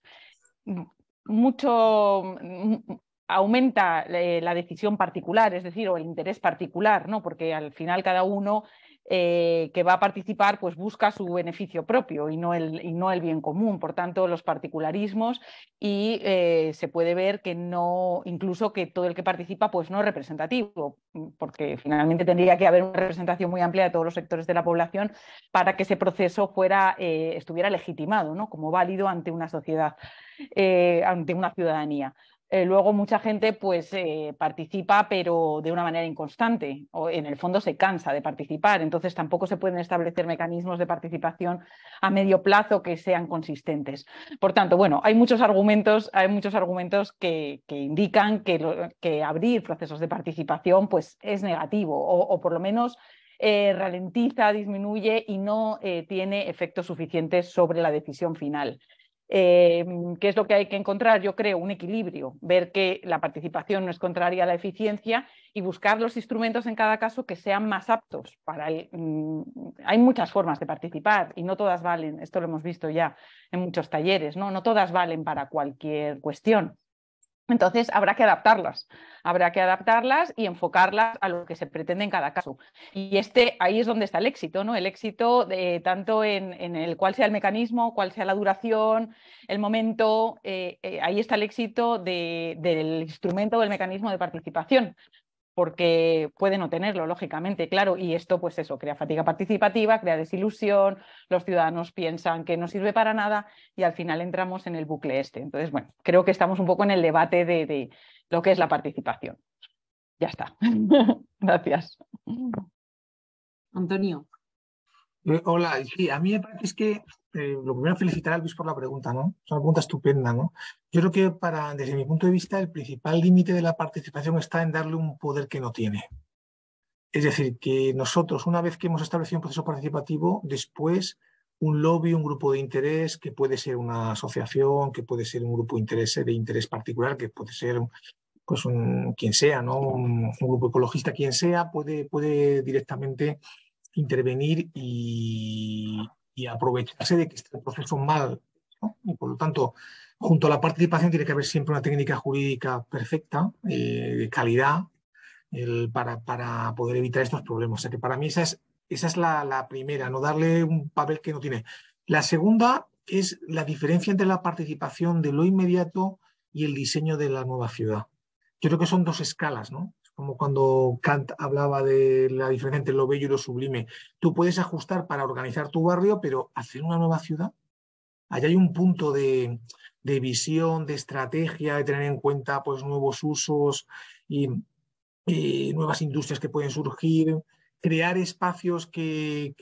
aumenta la decisión particular, es decir, o el interés particular, ¿no? Porque al final cada uno que va a participar pues busca su beneficio propio y no el bien común. Por tanto, los particularismos y se puede ver que no, incluso que todo el que participa pues no es representativo, porque finalmente tendría que haber una representación muy amplia de todos los sectores de la población para que ese proceso estuviera legitimado, ¿no? Como válido ante una sociedad, ante una ciudadanía. Luego mucha gente pues participa pero de una manera inconstante o en el fondo se cansa de participar, entonces tampoco se pueden establecer mecanismos de participación a medio plazo que sean consistentes. Por tanto, bueno, hay muchos argumentos que indican que abrir procesos de participación pues es negativo o por lo menos ralentiza, disminuye y no tiene efectos suficientes sobre la decisión final. ¿Qué es lo que hay que encontrar? Yo creo un equilibrio, ver que la participación no es contraria a la eficiencia y buscar los instrumentos en cada caso que sean más aptos. Hay muchas formas de participar y no todas valen, esto lo hemos visto ya en muchos talleres, no todas valen para cualquier cuestión. Entonces habrá que adaptarlas y enfocarlas a lo que se pretende en cada caso. Y ahí es donde está el éxito, ¿no? El éxito tanto en el cuál sea el mecanismo, cuál sea la duración, el momento, ahí está el éxito del instrumento o del mecanismo de participación, porque puede no tenerlo, lógicamente, claro, y esto pues eso, crea fatiga participativa, crea desilusión, los ciudadanos piensan que no sirve para nada y al final entramos en el bucle este. Entonces, bueno, creo que estamos un poco en el debate de lo que es la participación. Ya está. Gracias. Antonio. Hola, sí, a mí me parece que lo primero felicitar a Luis por la pregunta, ¿no? Es una pregunta estupenda, ¿no? Yo creo que desde mi punto de vista, el principal límite de la participación está en darle un poder que no tiene. Es decir, que nosotros, una vez que hemos establecido un proceso participativo, después un lobby, un grupo de interés, que puede ser una asociación, que puede ser un grupo de interés particular, que puede ser pues quien sea, ¿no? Un grupo ecologista, quien sea, puede directamente intervenir y aprovecharse de que está el proceso mal, ¿no? Y por lo tanto, junto a la participación tiene que haber siempre una técnica jurídica perfecta, de calidad, para poder evitar estos problemas. O sea que para mí esa es la primera, no darle un papel que no tiene. La segunda es la diferencia entre la participación de lo inmediato y el diseño de la nueva ciudad. Yo creo que son dos escalas, ¿no? Como cuando Kant hablaba de la diferencia entre lo bello y lo sublime. Tú puedes ajustar para organizar tu barrio, pero hacer una nueva ciudad, allá hay un punto de visión, de estrategia, de tener en cuenta pues, nuevos usos y nuevas industrias que pueden surgir, crear espacios que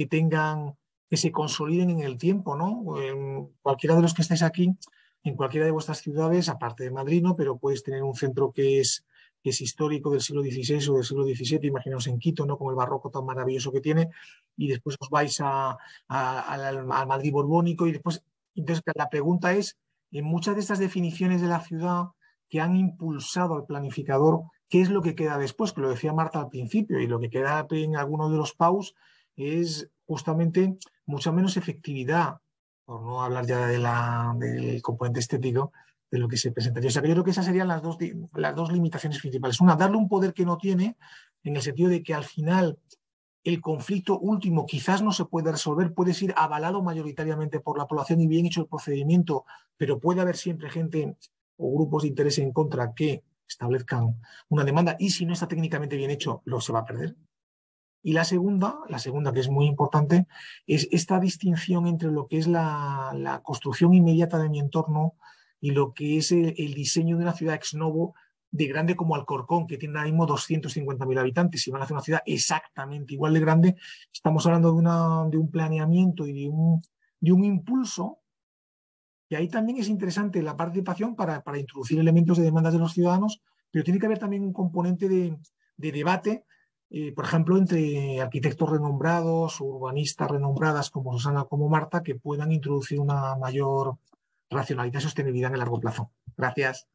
se consoliden en el tiempo, ¿no? Cualquiera de los que estáis aquí, en cualquiera de vuestras ciudades, aparte de Madrid, ¿no? Pero puedes tener un centro que es histórico del siglo XVI o del siglo XVII, imaginaos en Quito, ¿no? Con el barroco tan maravilloso que tiene, y después os vais al Madrid borbónico y después... Entonces, la pregunta es, en muchas de estas definiciones de la ciudad que han impulsado al planificador, ¿qué es lo que queda después? Que lo decía Marta al principio, y lo que queda en algunos de los PAUs es justamente mucha menos efectividad, por no hablar ya del componente estético, de lo que se presentaría. O sea que yo creo que esas serían las dos limitaciones principales. Una, darle un poder que no tiene, en el sentido de que al final el conflicto último quizás no se puede resolver, puede ser avalado mayoritariamente por la población y bien hecho el procedimiento, pero puede haber siempre gente o grupos de interés en contra que establezcan una demanda y si no está técnicamente bien hecho, lo se va a perder. Y la segunda, que es muy importante, es esta distinción entre lo que es la construcción inmediata de mi entorno y lo que es el diseño de una ciudad ex novo de grande como Alcorcón, que tiene ahora mismo 250.000 habitantes. Si van a hacer una ciudad exactamente igual de grande, estamos hablando de un planeamiento y de un impulso. Y ahí también es interesante la participación para introducir elementos de demandas de los ciudadanos, pero tiene que haber también un componente de debate, por ejemplo, entre arquitectos renombrados o urbanistas renombradas como Susana, como Marta, que puedan introducir una mayor racionalidad y sostenibilidad en el largo plazo. Gracias.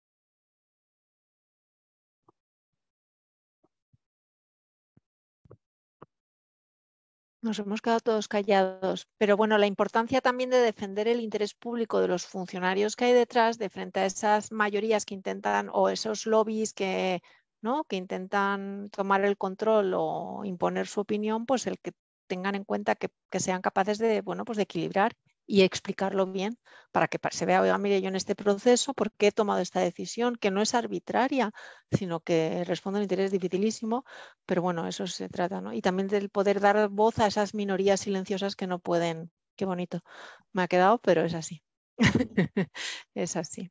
Nos hemos quedado todos callados, pero bueno, la importancia también de defender el interés público de los funcionarios que hay detrás de frente a esas mayorías que intentan o esos lobbies que, ¿no?, que intentan tomar el control o imponer su opinión, pues el que tengan en cuenta que sean capaces de, bueno, pues de equilibrar y explicarlo bien para que se vea, oiga, mire, yo en este proceso, ¿por qué he tomado esta decisión? Que no es arbitraria, sino que responde a un interés dificilísimo, pero bueno, eso se trata, ¿no? Y también del poder dar voz a esas minorías silenciosas que no pueden. Qué bonito me ha quedado, pero es así. Es así.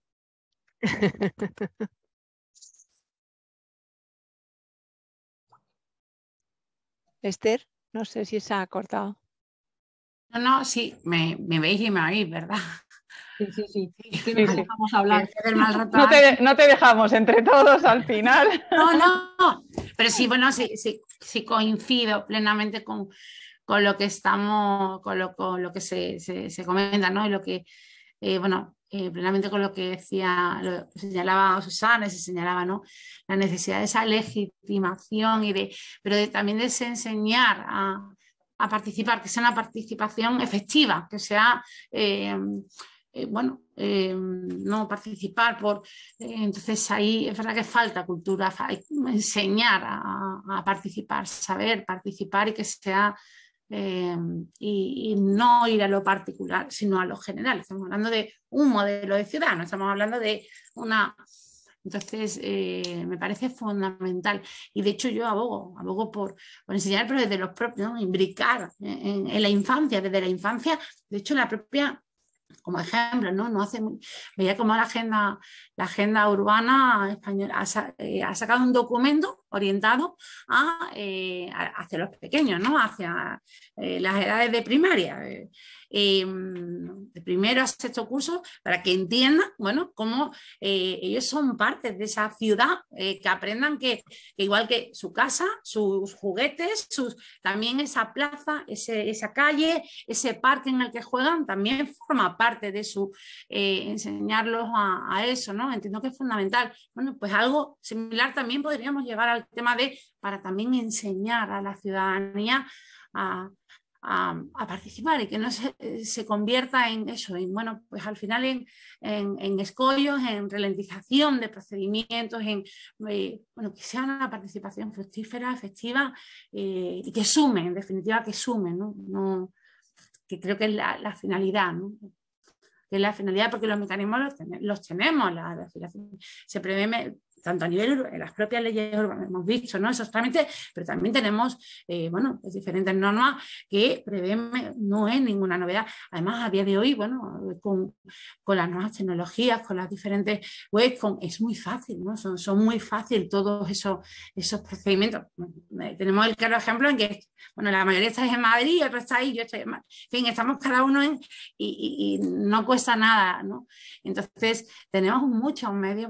Esther, no sé si se ha cortado. No, sí, me veis y me oís, ¿verdad? Sí. Es que nos dejamos hablar. No te dejamos entre todos al final. No. Pero sí, bueno, sí coincido plenamente con lo que estamos, con lo que se comenta, ¿no? Y lo que, plenamente con lo que decía, lo que señalaba Susana, se señalaba, ¿no?, la necesidad de esa legitimación pero también de enseñar a participar, que sea una participación efectiva, que sea, no participar entonces ahí es verdad que falta cultura, enseñar a participar, saber participar y que sea y no ir a lo particular, sino a lo general. Estamos hablando de un modelo de ciudad, no estamos hablando de una... Entonces, me parece fundamental. Y de hecho yo abogo por enseñar, pero desde los propios, ¿no?, imbricar en la infancia, desde la infancia. De hecho, la propia, como ejemplo, veía como la agenda urbana española ha sacado un documento orientado hacia los pequeños, ¿no?, hacia las edades de primaria, de primero a sexto curso, para que entiendan, bueno, cómo ellos son parte de esa ciudad, que aprendan que igual que su casa, sus juguetes, también esa plaza, esa calle, ese parque en el que juegan, también forma parte de su enseñarlos a eso, ¿no? Entiendo que es fundamental. Bueno, pues algo similar también podríamos llegar al tema para también enseñar a la ciudadanía a participar y que no se convierta en eso, bueno, pues al final en escollos, en ralentización de procedimientos, que sea una participación fructífera, efectiva, y que sume, en definitiva, que sume, ¿no? Que creo que es la finalidad, ¿no? Que es la finalidad, porque los mecanismos los tenemos, se prevé tanto a nivel en las propias leyes urbanas, hemos visto, ¿no?, esos trámites, pero también tenemos pues diferentes normas que prevén, no es ninguna novedad. Además, a día de hoy, bueno, con las nuevas tecnologías, con las diferentes webs, es muy fácil, ¿no? Son muy fáciles todos esos procedimientos. Tenemos el claro ejemplo en que, bueno, la mayoría está en Madrid, otro está ahí, yo estoy en Madrid. En fin, estamos cada uno y no cuesta nada, ¿no? Entonces, tenemos muchos medios,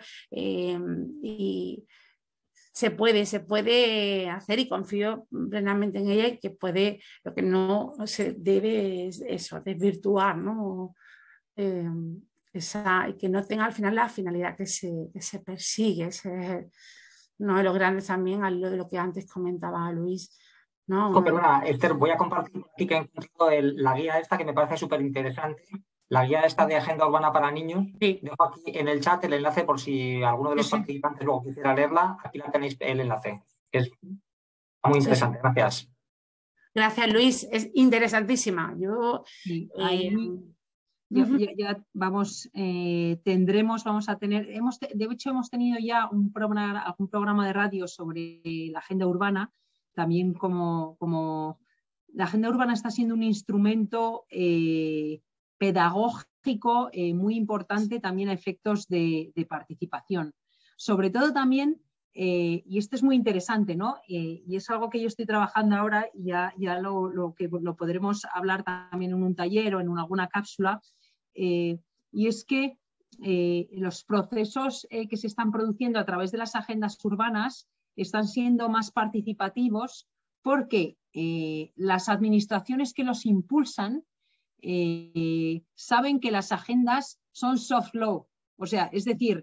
y se puede hacer, y confío plenamente en ella, y que puede, lo que no se debe es eso, desvirtuar, ¿no? Y que no tenga al final la finalidad que se persigue. Ese es uno de los grandes también, a lo de lo que antes comentaba Luis, ¿no? Perdona, Esther, voy a compartir aquí que he encontrado la guía esta que me parece súper interesante. La guía esta de Agenda Urbana para Niños. Sí. Dejo aquí en el chat el enlace por si alguno de los participantes luego quisiera leerla. Aquí la tenéis el enlace. Es Muy interesante, gracias. Gracias, Luis. Es interesantísima. Sí, ya vamos, vamos a tener, de hecho hemos tenido ya algún programa de radio sobre la agenda urbana, también como la agenda urbana está siendo un instrumento pedagógico muy importante también a efectos de participación. Sobre todo también, y esto es muy interesante, ¿no? Y es algo que yo estoy trabajando ahora y ya lo podremos hablar también en un taller o en alguna cápsula, y es que los procesos que se están produciendo a través de las agendas urbanas están siendo más participativos porque las administraciones que los impulsan saben que las agendas son soft law, o sea, es decir,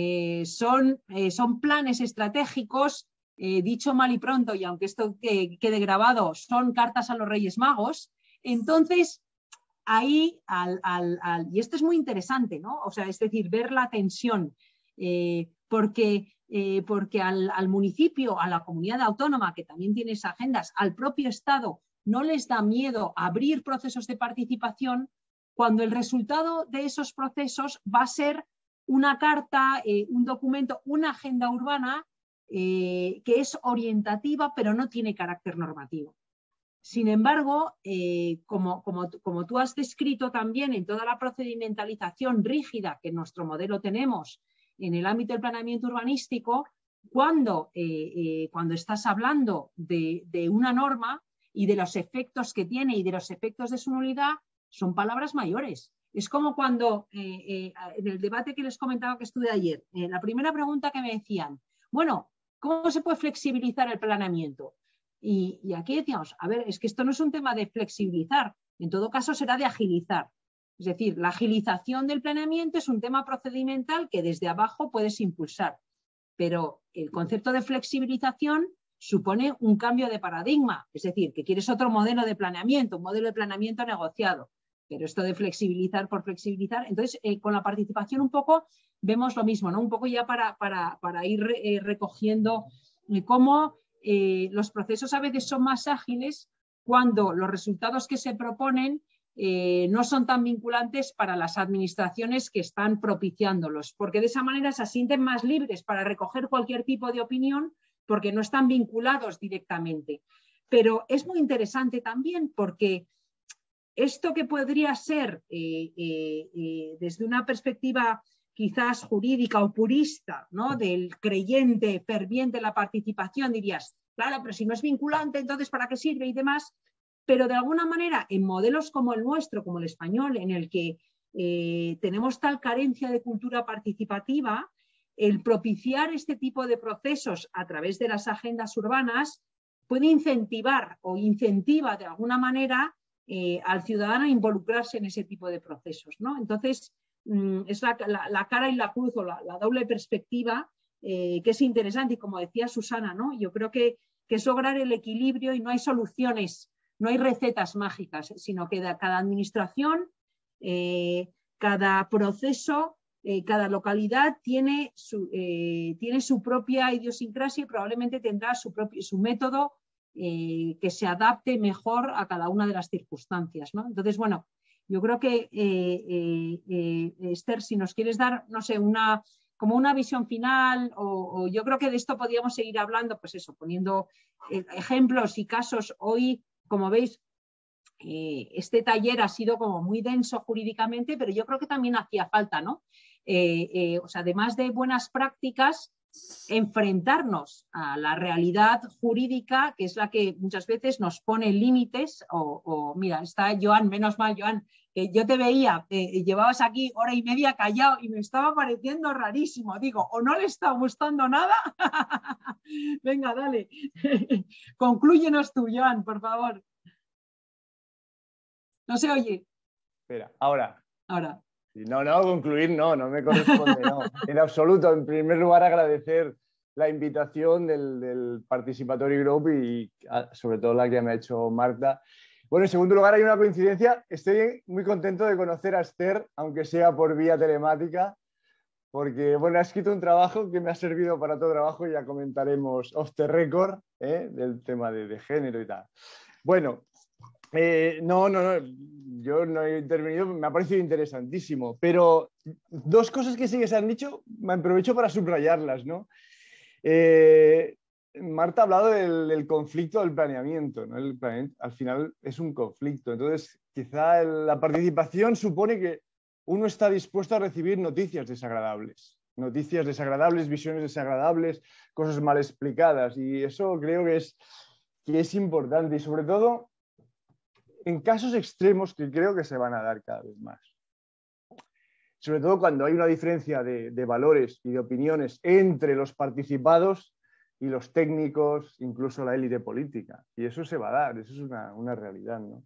son planes estratégicos, dicho mal y pronto, y aunque esto quede grabado, son cartas a los Reyes Magos. Entonces, ahí, y esto es muy interesante, ¿no? O sea, es decir, ver la tensión, porque al municipio, a la comunidad autónoma, que también tiene esas agendas, al propio Estado, no les da miedo abrir procesos de participación cuando el resultado de esos procesos va a ser una carta, un documento, una agenda urbana que es orientativa pero no tiene carácter normativo. Sin embargo, como tú has descrito también en toda la procedimentalización rígida que en nuestro modelo tenemos en el ámbito del planeamiento urbanístico, cuando estás hablando de una norma y de los efectos que tiene y de los efectos de su nulidad, son palabras mayores. Es como cuando en el debate que les comentaba que estuve ayer, la primera pregunta que me decían, bueno, ¿cómo se puede flexibilizar el planeamiento? Y aquí decíamos, a ver, es que esto no es un tema de flexibilizar, en todo caso será de agilizar. Es decir, la agilización del planeamiento es un tema procedimental que desde abajo puedes impulsar, pero el concepto de flexibilización supone un cambio de paradigma, es decir, que quieres otro modelo de planeamiento, un modelo de planeamiento negociado, pero esto de flexibilizar por flexibilizar, entonces con la participación un poco vemos lo mismo, ¿no? Un poco ya para ir recogiendo cómo los procesos a veces son más ágiles cuando los resultados que se proponen no son tan vinculantes para las administraciones que están propiciándolos, porque de esa manera se sienten más libres para recoger cualquier tipo de opinión porque no están vinculados directamente. Pero es muy interesante también porque esto que podría ser desde una perspectiva quizás jurídica o purista, ¿no? Del creyente ferviente en la participación, dirías, claro, pero si no es vinculante, entonces ¿para qué sirve? Y demás. Pero de alguna manera, en modelos como el nuestro, como el español, en el que tenemos tal carencia de cultura participativa, el propiciar este tipo de procesos a través de las agendas urbanas puede incentivar o incentiva de alguna manera al ciudadano a involucrarse en ese tipo de procesos, ¿no? Entonces, es la cara y la cruz o la doble perspectiva que es interesante y como decía Susana, ¿no? Yo creo que es lograr el equilibrio y no hay soluciones, no hay recetas mágicas, sino que cada administración, cada proceso, cada localidad tiene su propia idiosincrasia y probablemente tendrá su método que se adapte mejor a cada una de las circunstancias, ¿no? Entonces, bueno, yo creo que, Esther, si nos quieres dar, no sé, como una visión final, o yo creo que de esto podríamos seguir hablando, pues eso, poniendo ejemplos y casos. Hoy, como veis, este taller ha sido como muy denso jurídicamente, pero yo creo que también hacía falta, ¿no? O sea, además de buenas prácticas, enfrentarnos a la realidad jurídica, que es la que muchas veces nos pone límites, o mira, está Joan, menos mal, Joan, que yo te veía, llevabas aquí hora y media callado y me estaba pareciendo rarísimo, digo, o no le está gustando nada. Venga, dale, conclúyenos tú, Joan, por favor. No se oye. Espera, ahora. Ahora. No, concluir no me corresponde, no. En absoluto. En primer lugar, agradecer la invitación del Participatory Group y sobre todo la que me ha hecho Marta. Bueno, en segundo lugar, hay una coincidencia. Estoy muy contento de conocer a Esther, aunque sea por vía telemática, porque bueno, ha escrito un trabajo que me ha servido para todo trabajo, ya comentaremos off the record. del tema de género y tal. Bueno, no, yo no he intervenido, me ha parecido interesantísimo, pero dos cosas que sí que se han dicho, me aprovecho para subrayarlas, ¿no? Marta ha hablado del conflicto del planeamiento, ¿no? El planeamiento, al final es un conflicto, entonces quizá la participación supone que uno está dispuesto a recibir noticias desagradables, visiones desagradables, cosas mal explicadas, y eso creo que es importante, y sobre todo en casos extremos que creo que se van a dar cada vez más. Sobre todo cuando hay una diferencia de valores y de opiniones entre los participados y los técnicos, incluso la élite política. Y eso se va a dar, eso es una realidad, ¿no?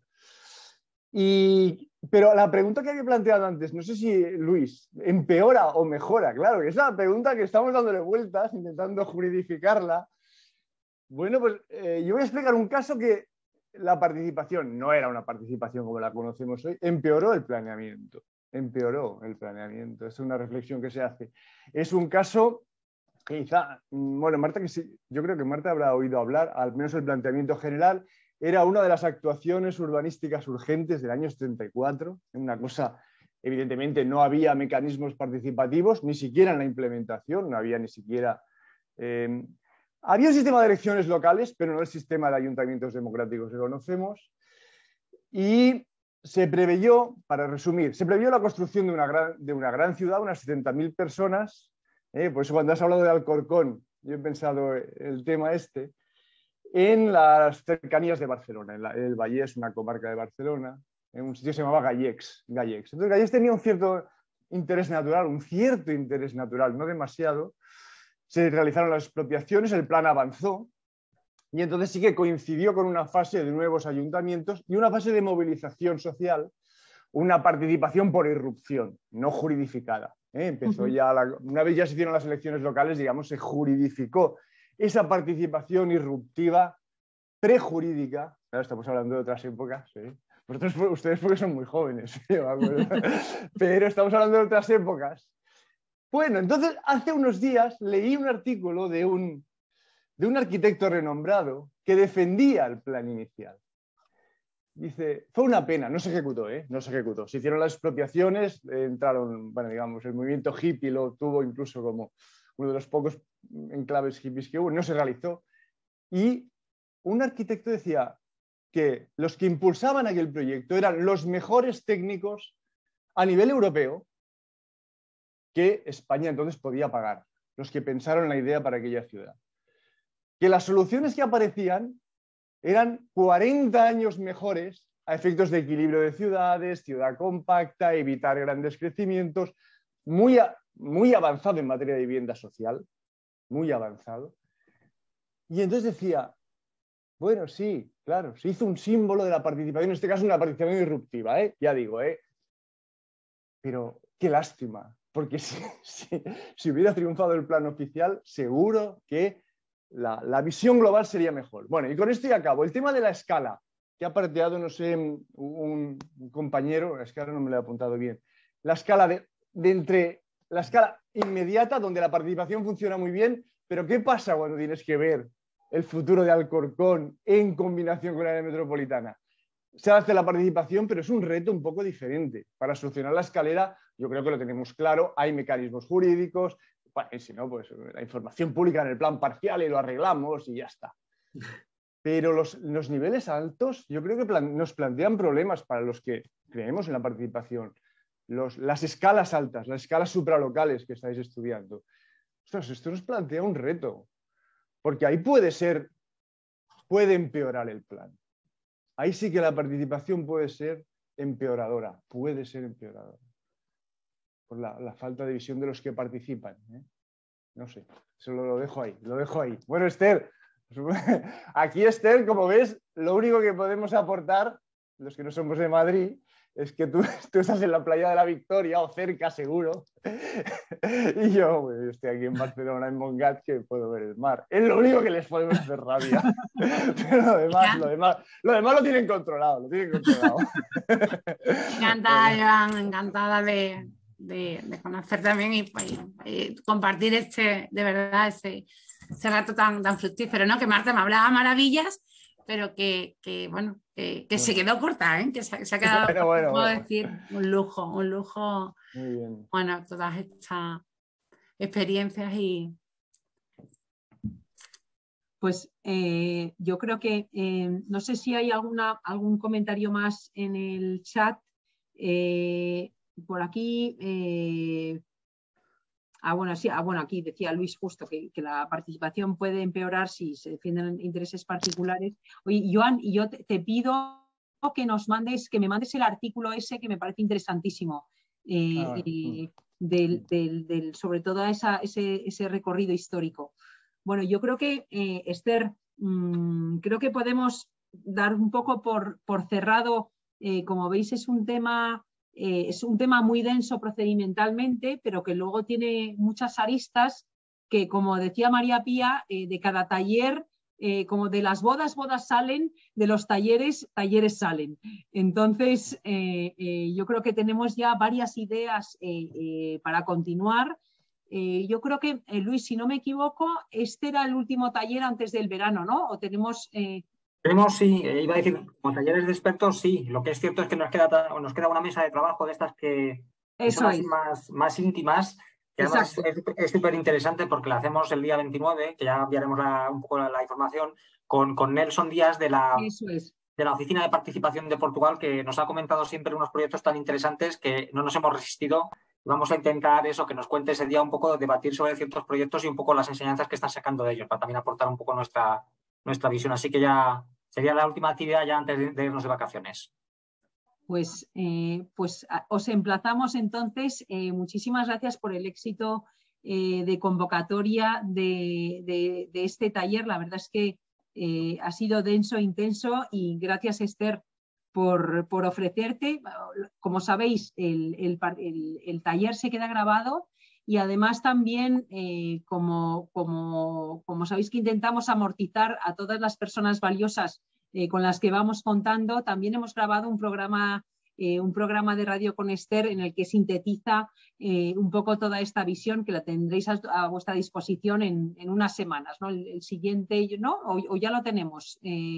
Pero la pregunta que había planteado antes, no sé si Luis, ¿empeora o mejora? Claro, que es la pregunta que estamos dándole vueltas, intentando juridificarla. Bueno, pues yo voy a explicar un caso que la participación no era una participación como la conocemos hoy, empeoró el planeamiento. Es una reflexión que se hace. Es un caso que quizá, bueno, Marta, que sí, yo creo que Marta habrá oído hablar, al menos el planteamiento general, era una de las actuaciones urbanísticas urgentes del año 74, una cosa, evidentemente no había mecanismos participativos, ni siquiera en la implementación, no había ni siquiera... había un sistema de elecciones locales, pero no el sistema de ayuntamientos democráticos que conocemos, y se preveyó, para resumir, se previó la construcción de una gran ciudad, unas 70.000 personas. Por eso cuando has hablado de Alcorcón, yo he pensado el tema en las cercanías de Barcelona, en el Vallès, una comarca de Barcelona, en un sitio que se llamaba Gallecs. Entonces Gallecs tenía un cierto interés natural, no demasiado. Se realizaron las expropiaciones, el plan avanzó, y entonces sí que coincidió con una fase de nuevos ayuntamientos y una fase de movilización social, una participación por irrupción, no juridificada. Empezó ya, una vez ya se hicieron las elecciones locales, digamos, se juridificó esa participación irruptiva, prejurídica. Claro, estamos hablando de otras épocas, ustedes porque son muy jóvenes, pero estamos hablando de otras épocas. Bueno, entonces hace unos días leí un artículo de un arquitecto renombrado que defendía el plan inicial. Dice, fue una pena, no se ejecutó, no se ejecutó. Se hicieron las expropiaciones, entraron, bueno, digamos, el movimiento hippie lo tuvo incluso como uno de los pocos enclaves hippies que hubo, no se realizó. Y un arquitecto decía que los que impulsaban aquel proyecto eran los mejores técnicos a nivel europeo que España entonces podía pagar, los que pensaron en la idea para aquella ciudad. Que las soluciones que aparecían eran 40 años mejores a efectos de equilibrio de ciudades, ciudad compacta, evitar grandes crecimientos, muy avanzado en materia de vivienda social, muy avanzado. Y entonces decía, bueno, sí, claro, se hizo un símbolo de la participación, en este caso una participación disruptiva, ya digo, pero qué lástima, porque si hubiera triunfado el plan oficial, seguro que la visión global sería mejor. Bueno, y con esto ya acabo. El tema de la escala, que ha planteado, no sé, un compañero, es que ahora no me lo he apuntado bien, la escala la escala inmediata, donde la participación funciona muy bien, pero ¿qué pasa cuando tienes que ver el futuro de Alcorcón en combinación con la área metropolitana? Se hace la participación, pero es un reto un poco diferente. Para solucionar la escalera, yo creo que lo tenemos claro, hay mecanismos jurídicos, bueno, y si no, pues la información pública en el plan parcial y lo arreglamos y ya está. Pero los niveles altos yo creo que nos plantean problemas para los que creemos en la participación. Las escalas altas, las escalas supralocales que estáis estudiando. Ostras, esto nos plantea un reto, porque ahí puede empeorar el plan. Ahí sí que la participación puede ser empeoradora, por la falta de visión de los que participan. No sé, eso lo dejo ahí, Bueno, Esther, aquí Esther, como ves, lo único que podemos aportar, los que no somos de Madrid, es que tú estás en la playa de la Victoria o cerca seguro, y yo estoy aquí en Barcelona, en Montgat, que puedo ver el mar. Es lo único que les podemos hacer rabia. Pero lo demás lo tienen controlado, Encantada, Joan, encantada de conocer también y compartir de verdad rato tan fructífero, ¿no? Que Marta me hablaba maravillas, pero que bueno, que se quedó corta, ¿eh? Que se ha quedado, bueno. puedo decir, un lujo. Muy bien. Bueno, todas estas experiencias y... Pues yo creo que, no sé si hay algún comentario más en el chat. Por aquí, bueno, sí, bueno, aquí decía Luis justo que la participación puede empeorar si se defienden intereses particulares. Oye, Joan, y yo te pido que me mandes el artículo ese que me parece interesantísimo, sobre todo ese recorrido histórico. Bueno, yo creo que, Esther, creo que podemos dar un poco por cerrado. Como veis, es un tema muy denso procedimentalmente, pero que luego tiene muchas aristas que, como decía María Pía, de cada taller, como de las bodas salen, de los talleres salen. Entonces, yo creo que tenemos ya varias ideas para continuar. Yo creo que, Luis, si no me equivoco, este era el último taller antes del verano, ¿no? ¿O tenemos...? Tenemos, sí, iba a decir, como talleres de expertos, sí. Lo que es cierto es que nos queda una mesa de trabajo de estas que son así más íntimas, que además es súper interesante porque la hacemos el día 29, que ya enviaremos un poco la información, con Nelson Díaz de la Oficina de Participación de Portugal, que nos ha comentado siempre unos proyectos tan interesantes que no nos hemos resistido. Vamos a intentar eso, que nos cuente ese día un poco, debatir sobre ciertos proyectos y un poco las enseñanzas que están sacando de ellos, para también aportar un poco nuestra visión. Así que ya sería la última actividad ya antes de irnos de vacaciones. Pues os emplazamos entonces. Muchísimas gracias por el éxito de convocatoria de este taller. La verdad es que ha sido denso, intenso, y gracias, Esther, por ofrecerte. Como sabéis, el taller se queda grabado, y además también, como sabéis que intentamos amortizar a todas las personas valiosas con las que vamos contando, también hemos grabado un programa de radio con Esther en el que sintetiza un poco toda esta visión, que la tendréis a vuestra disposición en unas semanas, ¿no? El siguiente, ¿no? ¿O ya lo tenemos?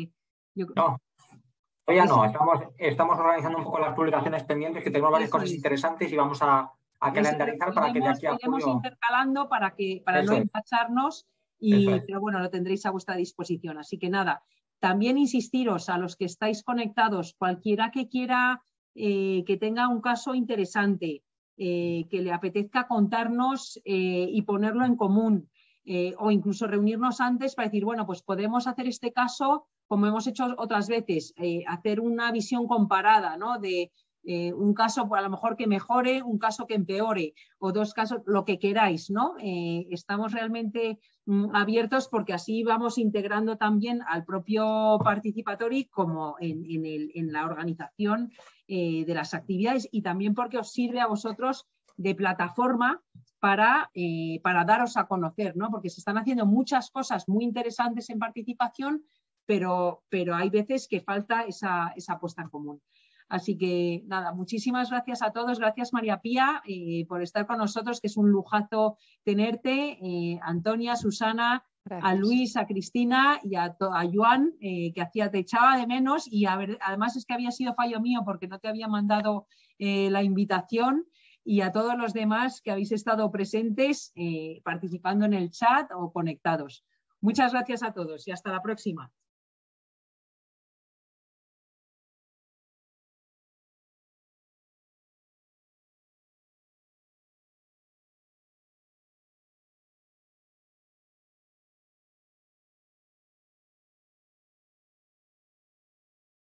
No. Todavía no, estamos organizando un poco las publicaciones pendientes, que tenemos varias cosas interesantes y vamos a calendarizar para que de aquí a julio... intercalando para no empacharnos, pero bueno, lo tendréis a vuestra disposición. Así que nada, también insistiros a los que estáis conectados, cualquiera que quiera que tenga un caso interesante, que le apetezca contarnos y ponerlo en común, o incluso reunirnos antes para decir, bueno, pues podemos hacer este caso como hemos hecho otras veces, hacer una visión comparada, ¿no? De un caso a lo mejor que mejore, un caso que empeore, o dos casos, lo que queráis, ¿no? Estamos realmente abiertos, porque así vamos integrando también al propio Participatory como en la organización de las actividades, y también porque os sirve a vosotros de plataforma para daros a conocer, ¿no? Porque se están haciendo muchas cosas muy interesantes en participación, pero hay veces que falta esa puesta en común. Así que nada, muchísimas gracias a todos. Gracias, María Pía, por estar con nosotros, que es un lujazo tenerte. Antonia, Susana, gracias. A Luis, a Cristina y a Joan, que te echaba de menos, y además es que había sido fallo mío porque no te había mandado la invitación, y a todos los demás que habéis estado presentes, participando en el chat o conectados. Muchas gracias a todos y hasta la próxima.